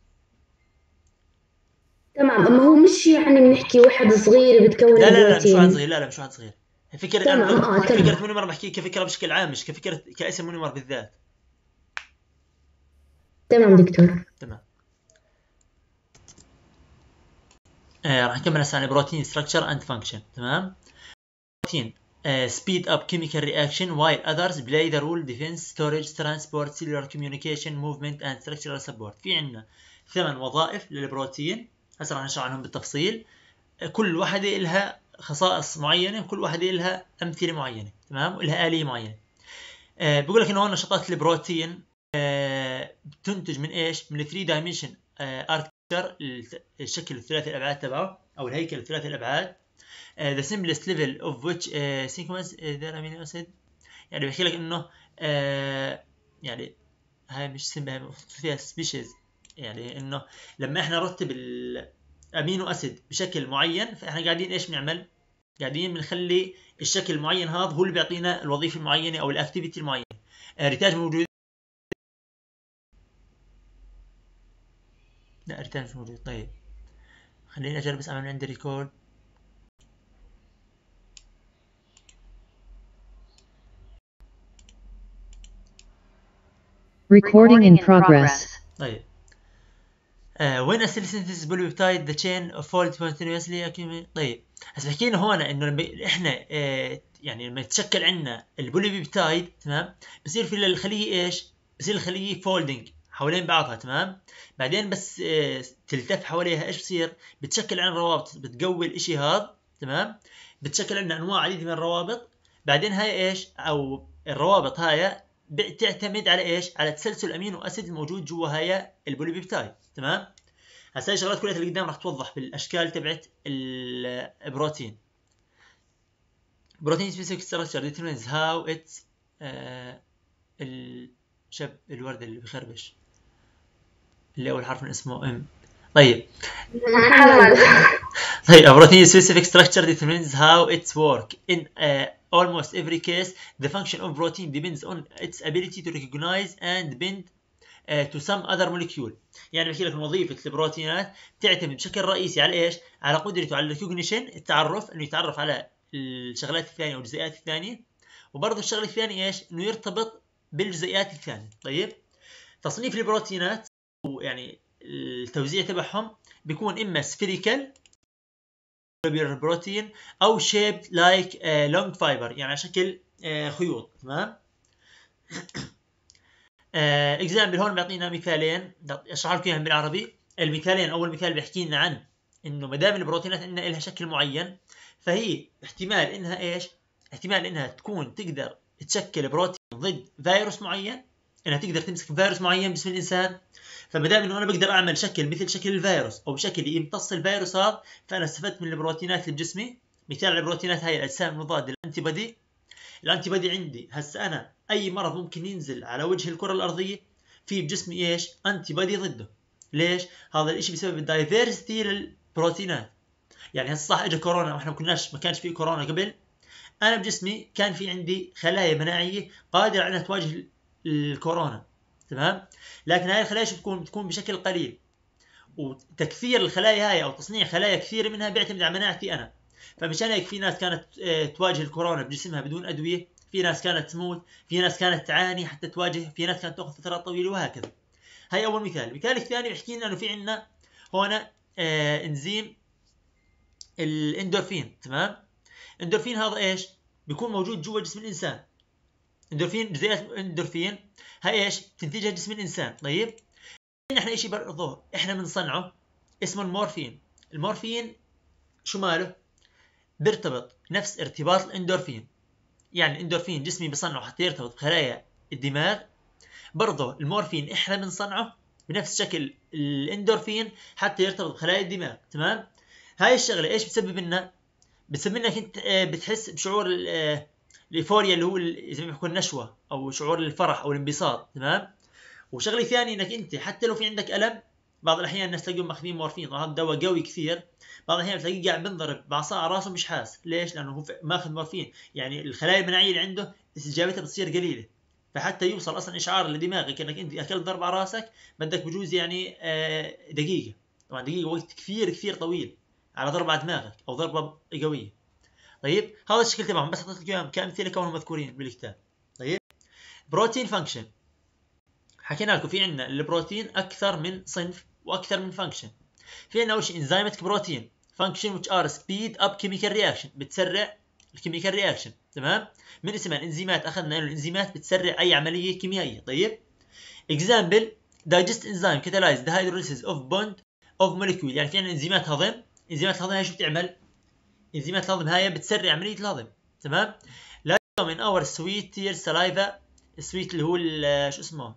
تمام، اما هو مش يعني بنحكي واحد صغير بتكون لا لا لا مش واحد البروتين. صغير، لا لا مش واحد صغير. فكرة تمام انا اه تمام. فكرة مونومر بحكي كفكرة بشكل عام، مش كفكرة كاسم مونومر بالذات. تمام دكتور. تمام. آه راح نكمل هسه عن البروتين ستراكشر اند فانكشن. تمام. بروتين uh, speed up chemical reaction while others play the role defense, storage, transport, cellular communication, movement and structural support. في عندنا ثمان وظائف للبروتين هسه راح نشرح عنهم بالتفصيل. كل واحدة لها خصائص معينة، وكل واحدة لها أمثلة معينة، تمام، ولها آلية معينة. آه بقول لك إنه هون نشاطات البروتين آه بتنتج من إيش؟ من ثري dimension architecture، الشكل الثلاثي الأبعاد تبعه أو الهيكل الثلاثي الأبعاد. Uh, the simplest level of which uh, sequence uh, the amino acid. يعني بحكي لك انه uh, يعني هاي مش سمبل فيها species، يعني انه لما احنا نرتب الامينو اسيد بشكل معين فاحنا قاعدين ايش بنعمل؟ قاعدين بنخلي الشكل المعين هذا هو اللي بيعطينا الوظيفه المعينه او الاكتيفيتي المعينه. uh, ريتاج موجود؟ لا ريتاج مش موجود. طيب خليني اجرب بس اعمل عندي ريكورد. Recording in progress. طيب Uh, when a cell synthesis polypeptide the chain of fold continuously accumulate. طيب هسه بحكي لنا هون انه لما احنا اه يعني لما يتشكل عندنا البوليبيبتايد، تمام، بصير في للخليه ايش؟ بصير الخليه فولدنج حوالين بعضها، تمام. بعدين بس اه تلتف حواليها ايش بصير؟ بتشكل عندنا روابط بتقوي الاشي هذا، تمام. بتشكل عندنا انواع عديده من الروابط. بعدين هاي ايش؟ او الروابط هاي بتعتمد على ايش؟ على تسلسل الامينو اسيد الموجود جوا هاي البوليبيبتايد، تمام. هسه هاي الشغلات كلها اللي قدام راح توضح بالاشكال تبعت البروتين. بروتين specific structure determines how it's uh, الشب الورد اللي بخربش اللي اول حرف من اسمه ام. طيب محمد. طيب بروتين specific structure determines how its work in uh, almost every case. The function of protein depends on its ability to recognize and bind uh, to some other molecule. يعني بحكي لك وظيفة البروتينات تعتمد بشكل رئيسي على ايش؟ على قدرته على الريكوجنيشن، التعرف، انه يتعرف على الشغلات الثانية او الجزيئات الثانية، وبرضه الشغلة الثانية ايش؟ انه يرتبط بالجزيئات الثانية. طيب تصنيف البروتينات يعني التوزيع تبعهم بيكون اما سفيريكال بروتين او شيبد لايك لونج فايبر، يعني على شكل uh, خيوط، تمام. اكزامبل هون بيعطينا مثالين اشرح لكم اياهم بالعربي. المثالين اول مثال بيحكي لنا عن انه ما دام البروتينات عندنا لها شكل معين فهي احتمال انها ايش؟ احتمال انها تكون تقدر تشكل بروتين ضد فيروس معين، انها تقدر تمسك فيروس معين بجسم الانسان. فما دام انه انا بقدر اعمل شكل مثل شكل الفيروس او بشكل يمتص الفيروس هذا، فانا استفدت من البروتينات اللي بجسمي. مثال على البروتينات هاي الاجسام المضاده الانتي بودي. الانتي بودي عندي هسه انا اي مرض ممكن ينزل على وجه الكره الارضيه في بجسمي ايش؟ انتي بودي ضده. ليش؟ هذا الاشي بسبب الدايفيرستي للبروتينات. يعني هسه صح اجى كورونا واحنا ما كناش ما كانش في كورونا قبل، انا بجسمي كان في عندي خلايا مناعيه قادره على انها تواجه الكورونا، تمام. لكن هاي الخلايا شو بتكون؟ بتكون بشكل قليل، وتكثير الخلايا هاي او تصنيع خلايا كثيره منها بيعتمد على مناعتي انا. فمشان هيك في ناس كانت تواجه الكورونا بجسمها بدون ادويه، في ناس كانت تموت، في ناس كانت تعاني حتى تواجه، في ناس كانت تاخذ فترات طويله وهكذا. هاي اول مثال. المثال الثاني بيحكي لنا انه في عندنا هون آه انزيم الاندورفين. تمام. الاندورفين هذا ايش؟ بيكون موجود جوا جسم الانسان. اندورفين، جزيئات الاندورفين هاي ايش؟ تنتجها جسم الانسان. طيب احنا شيء برضه احنا بنصنعه اسمه المورفين. المورفين شو ماله؟ بيرتبط نفس ارتباط الاندورفين. يعني الاندورفين جسمي بصنعه حتى يرتبط بخلايا الدماغ، برضه المورفين احنا بنصنعه بنفس شكل الاندورفين حتى يرتبط بخلايا الدماغ. تمام. هاي الشغله ايش بتسبب لنا؟ بتسبب لنا انت بتحس بشعور الايفوريا اللي هو زي ما بيحكوا النشوه او شعور الفرح او الانبساط. تمام. وشغله ثانيه انك انت حتى لو في عندك الم، بعض الاحيان الناس تلاقيهم ماخذين مورفين وهذا دواء قوي كثير، بعض الاحيان بتلاقيه قاعد بنضرب بعصا على راسه مش حاس. ليش؟ لانه هو ماخذ مورفين، يعني الخلايا المناعيه اللي عنده استجابتها بتصير قليله، فحتى يوصل اصلا اشعار لدماغك انك انت اكلت ضرب على راسك بدك بجوز يعني دقيقه. طبعا دقيقه وقت كثير كثير طويل على ضربه على دماغك او ضربه قويه. طيب هذا الشكل تبعهم، بس اعطيتك اياهم كامثله كونهم مذكورين بالكتاب. طيب بروتين فانكشن، حكينا لكم في عندنا البروتين اكثر من صنف واكثر من فانكشن. في عندنا اول شيء انزيماتيك بروتين فانكشن which are speed up chemical reaction، بتسرع الكيميكال رياكشن. تمام. من اسمها الانزيمات اخذنا انه الانزيمات بتسرع اي عمليه كيميائيه. طيب example digest enzyme catalyze the hydrolysis of bond of molecule، يعني في عندنا انزيمات هضم. انزيمات الهضم هاي شو بتعمل؟ انزيمات الهضم هاي بتسرع عمليه الهضم. تمام. لا من اور سويت تير سلايفا، السويت اللي هو شو اسمه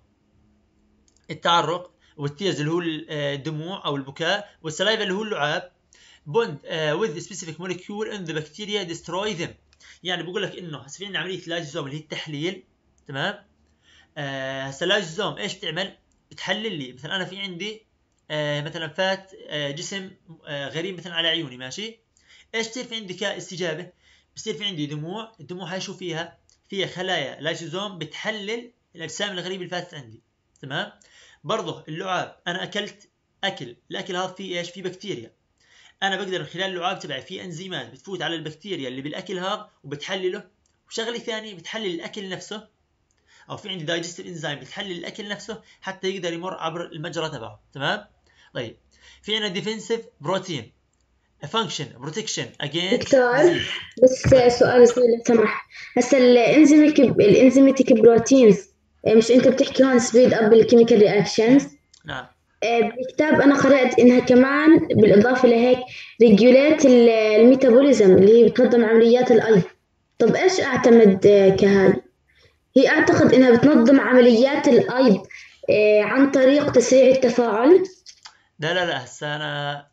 التعرق، والتيرز اللي هو الدموع او البكاء، والسلايفا اللي هو اللعاب. بوند with specific molecule in the bacteria destroy them، يعني بقول لك انه هسه في عندنا عمليه لايزوزوم اللي هي التحليل. تمام. هسه اللايزوزوم ايش بتعمل؟ بتحلل لي مثلا انا في عندي آه مثلا فات آه جسم آه غريب مثلا على عيوني. ماشي. ايش بصير في عندي كاستجابه؟ بصير في عندي دموع. الدموع هاي شو فيها؟ فيها خلايا لايزوزوم بتحلل الاجسام الغريبه اللي فاتت عندي. تمام. برضه اللعاب، انا اكلت اكل، الاكل هذا فيه ايش؟ فيه بكتيريا. انا بقدر من خلال اللعاب تبعي في انزيمات بتفوت على البكتيريا اللي بالاكل هذا وبتحلله. وشغله ثانيه بتحلل الاكل نفسه، او في عندي دايجستيف انزيم بتحلل الاكل نفسه حتى يقدر يمر عبر المجرى تبعه. تمام. طيب في عندنا ديفنسيف بروتين فانكشن بروتكشن اجينست دكتور بس سؤال صغير لو سمح. هسه الانزيميك الانزيميتيك بروتينز مش انت بتحكي هون سبيد اب الكيميكال رياكشنز؟ نعم. بالكتاب انا قرأت انها كمان بالاضافه لهيك ريجوليت الميتابوليزم اللي هي بتنظم عمليات الايض. طب ايش اعتمد كهاي؟ هي اعتقد انها بتنظم عمليات الايض عن طريق تسريع التفاعل. لا لا لا هسه انا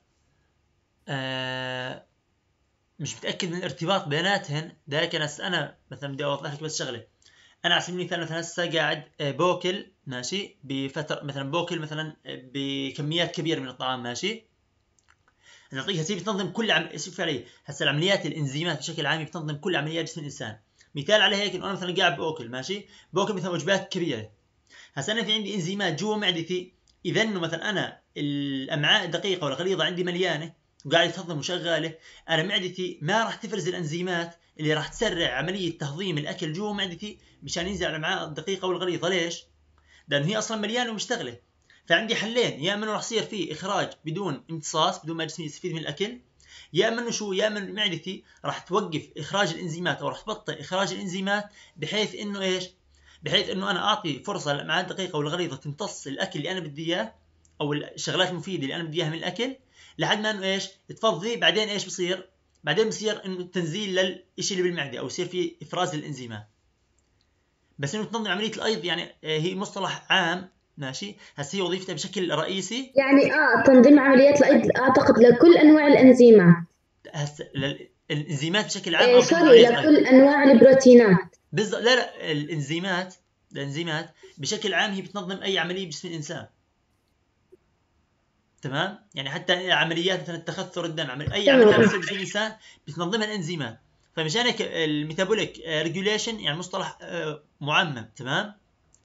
آه مش متاكد من الارتباط بيناتهن. لكن هسه انا مثلا بدي اوضح لك بس شغله. انا على سبيل المثال مثلا هسه قاعد باكل ماشي بفتره، مثلا باكل مثلا بكميات كبيره من الطعام. ماشي. نعطيها هسه بتنظم كل عم شوف علي هسه العمليات الانزيمات بشكل عام بتنظم كل عمليات جسم الانسان. مثال على هيك انه انا مثلا قاعد باكل ماشي باكل مثلا وجبات كبيره. هسه انا في عندي انزيمات جوا معدتي، اذا انه مثلا انا الامعاء الدقيقه والغليظه عندي مليانه وقاعد تهضم وشغاله، انا معدتي ما راح تفرز الانزيمات اللي راح تسرع عمليه تهضيم الاكل جوا معدتي مشان ينزل على الامعاء الدقيقه والغليظه. ليش؟ لانه هي اصلا مليانه ومشتغله. فعندي حلين، يا اما راح يصير فيه اخراج بدون امتصاص بدون ما جسمي يستفيد من الاكل، يا اما شو يا اما معدتي راح توقف اخراج الانزيمات او راح تبطئ اخراج الانزيمات بحيث انه ايش؟ بحيث انه انا اعطي فرصه للامعاء الدقيقه والغليظه تمتص الاكل اللي انا بدي اياه او الشغلات المفيده اللي انا بدي اياها من الاكل لحد ما انه ايش؟ تفضي. بعدين ايش بصير؟ بعدين بصير انه تنزيل للشيء اللي بالمعده او يصير في افراز للانزيمات. بس انه تنظم عمليه الايض يعني هي مصطلح عام. ماشي. هسه هي وظيفتها بشكل رئيسي يعني اه تنظيم عمليات الايض اعتقد لكل انواع الانزيمات. هسه الانزيمات بشكل عام إيه او سوري لكل انواع البروتينات. بالضبط. لا لا الانزيمات الانزيمات بشكل عام هي بتنظم اي عمليه بجسم الانسان. تمام. يعني حتى عمليات مثلا التخثر الدم، عمل اي عمليه بتصير بجسم الانسان بتنظمها الانزيمات. فمشان هيك الميتابوليك ريجوليشن يعني مصطلح معمم. تمام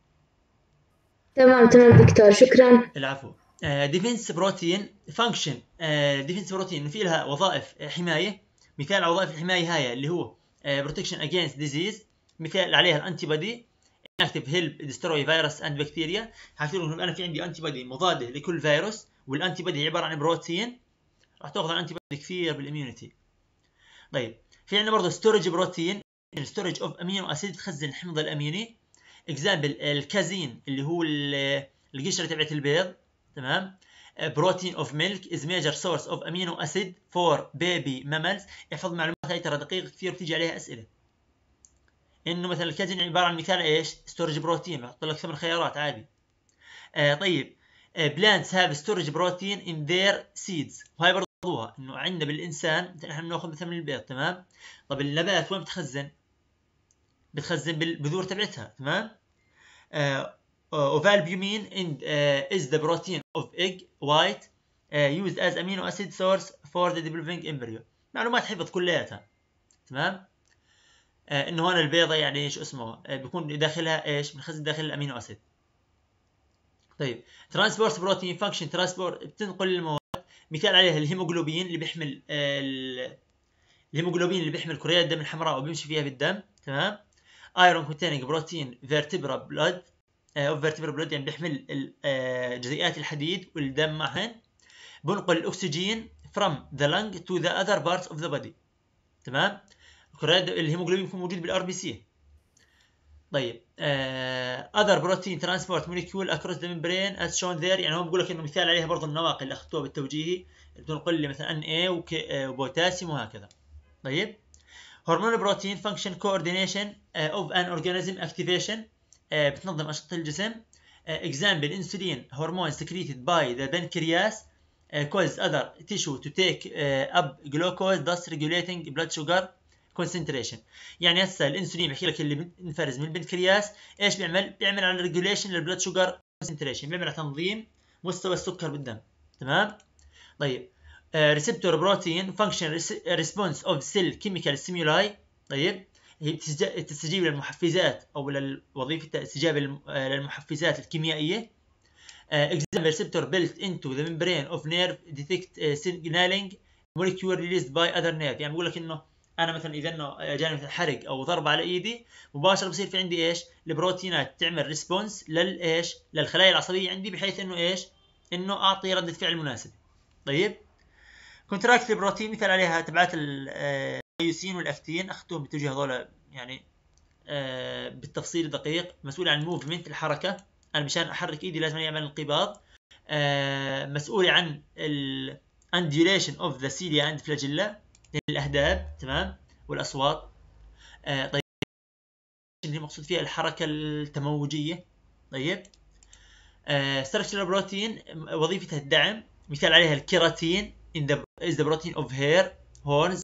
تمام تمام دكتور شكرا. العفو. ديفنس بروتين فانكشن ديفنس بروتين في لها وظائف حمايه. مثال على وظائف الحمايه هاي اللي هو بروتكشن اجينست ديزيز، مثال عليها الانتي بودي اكتف هيلب ديستروي فيروس اند بكتيريا. حكيت لكم انا في عندي انتي بودي مضاده لكل فيروس، والانتي بودي عباره عن بروتين راح تاخذ انتي بودي كثير بالاميونيتي. طيب في عندنا برضه ستورج بروتين، ستورج اوف امينو اسيد، تخزن الحمض الاميني. اكزامبل الكازين اللي هو القشره تبعت البيض، تمام. بروتين اوف ميلك از ميجر سورس اوف امينو اسيد فور بيبي ماملز. احفظ معلومات هاي ترى دقيقه كثير بتيجي عليها اسئله. انه مثلا الكازين عباره عن مثال ايش؟ ستورج بروتين، بحط لك ثمان خيارات عادي. آه طيب بلانتس هاف ستورج بروتين ان ذير سيدز، وهي برضه موضوع انه عندنا بالانسان نحن بناخذ مثلا من البيض، تمام. طب النبات وين بتخزن؟ بتخزن بالبذور تبعتها، تمام. اوفالبيومين is the protein of egg white uh, used as amino acid source for the developing embryo. معلومات حفظ كلياتها، تمام. uh, انه هون البيضه يعني ايش اسمه، uh, بيكون داخلها ايش؟ بنخزن داخل الامينو اسيد. طيب ترانسبورت بروتين فانكشن ترانسبورت، بتنقل المواد. مثال عليها الهيموجلوبين اللي بيحمل uh, الهيموجلوبين اللي بيحمل كريات الدم الحمراء وبيمشي فيها بالدم، تمام. ايرون كونتيننج بروتين فيرتبرا بلود اوف فيرتبرا بلود، يعني بيحمل جزيئات الحديد والدم معهن. بنقل الاكسجين from the lung to the other parts of the body، تمام. كريات الهيموجلوبين بيكون موجود بالار بي سي. طيب uh, other protein transport molecule across the membrane as shown there، يعني هو بقول لك انه مثال عليها برضه النواقل اللي اخذتوها بالتوجيهي، بتنقل لي مثلا ان اي وبوتاسيوم وهكذا. طيب هرمون بروتين function coordination uh, of an organism activation، uh, بتنظم أنشطة الجسم. uh, example insulin hormone secreted by the pancreas uh, causes other tissue to take uh, up glucose thus regulating blood sugar concentration. يعني هسه الانسولين بحكي لك اللي بينفرز من البنكرياس ايش بيعمل؟ بيعمل على ريجوليشن للبلاد شوجر كونسنتريشن، بيعمل على تنظيم مستوى السكر بالدم، تمام. طيب ريسبتور بروتين فانكشن ريسبونس اوف سيل كيميكال ستيمولاي، طيب هي بتستجيب للمحفزات او لوظيفه استجابه للمحفزات الكيميائيه. example receptor built into the membrane of nerve detect signaling molecule released by other nerve، يعني بقول لك انه انا مثلا اذا انه جاني مثلا حرق او ضرب على ايدي مباشره بصير في عندي ايش؟ البروتينات تعمل ريسبونس للايش؟ للخلايا العصبيه عندي، بحيث انه ايش؟ انه اعطي رده فعل مناسبه. طيب كونتراكت البروتين مثال عليها تبعات اليوسين والاكتين، اخذتهم بالتوجيه هذول يعني آه بالتفصيل الدقيق. مسؤول عن موفمنت الحركه، انا مشان احرك ايدي لازم يعمل انقباض. آه مسؤول عن الانديوليشن اوف ذا سيليا اند فلاجيلا للاهداب، تمام، والاصوات. آه طيب اللي مقصود فيها الحركه التموجيه. طيب آه ستراكشر بروتين وظيفتها الدعم، مثال عليها الكيراتين in the is the protein of hair horns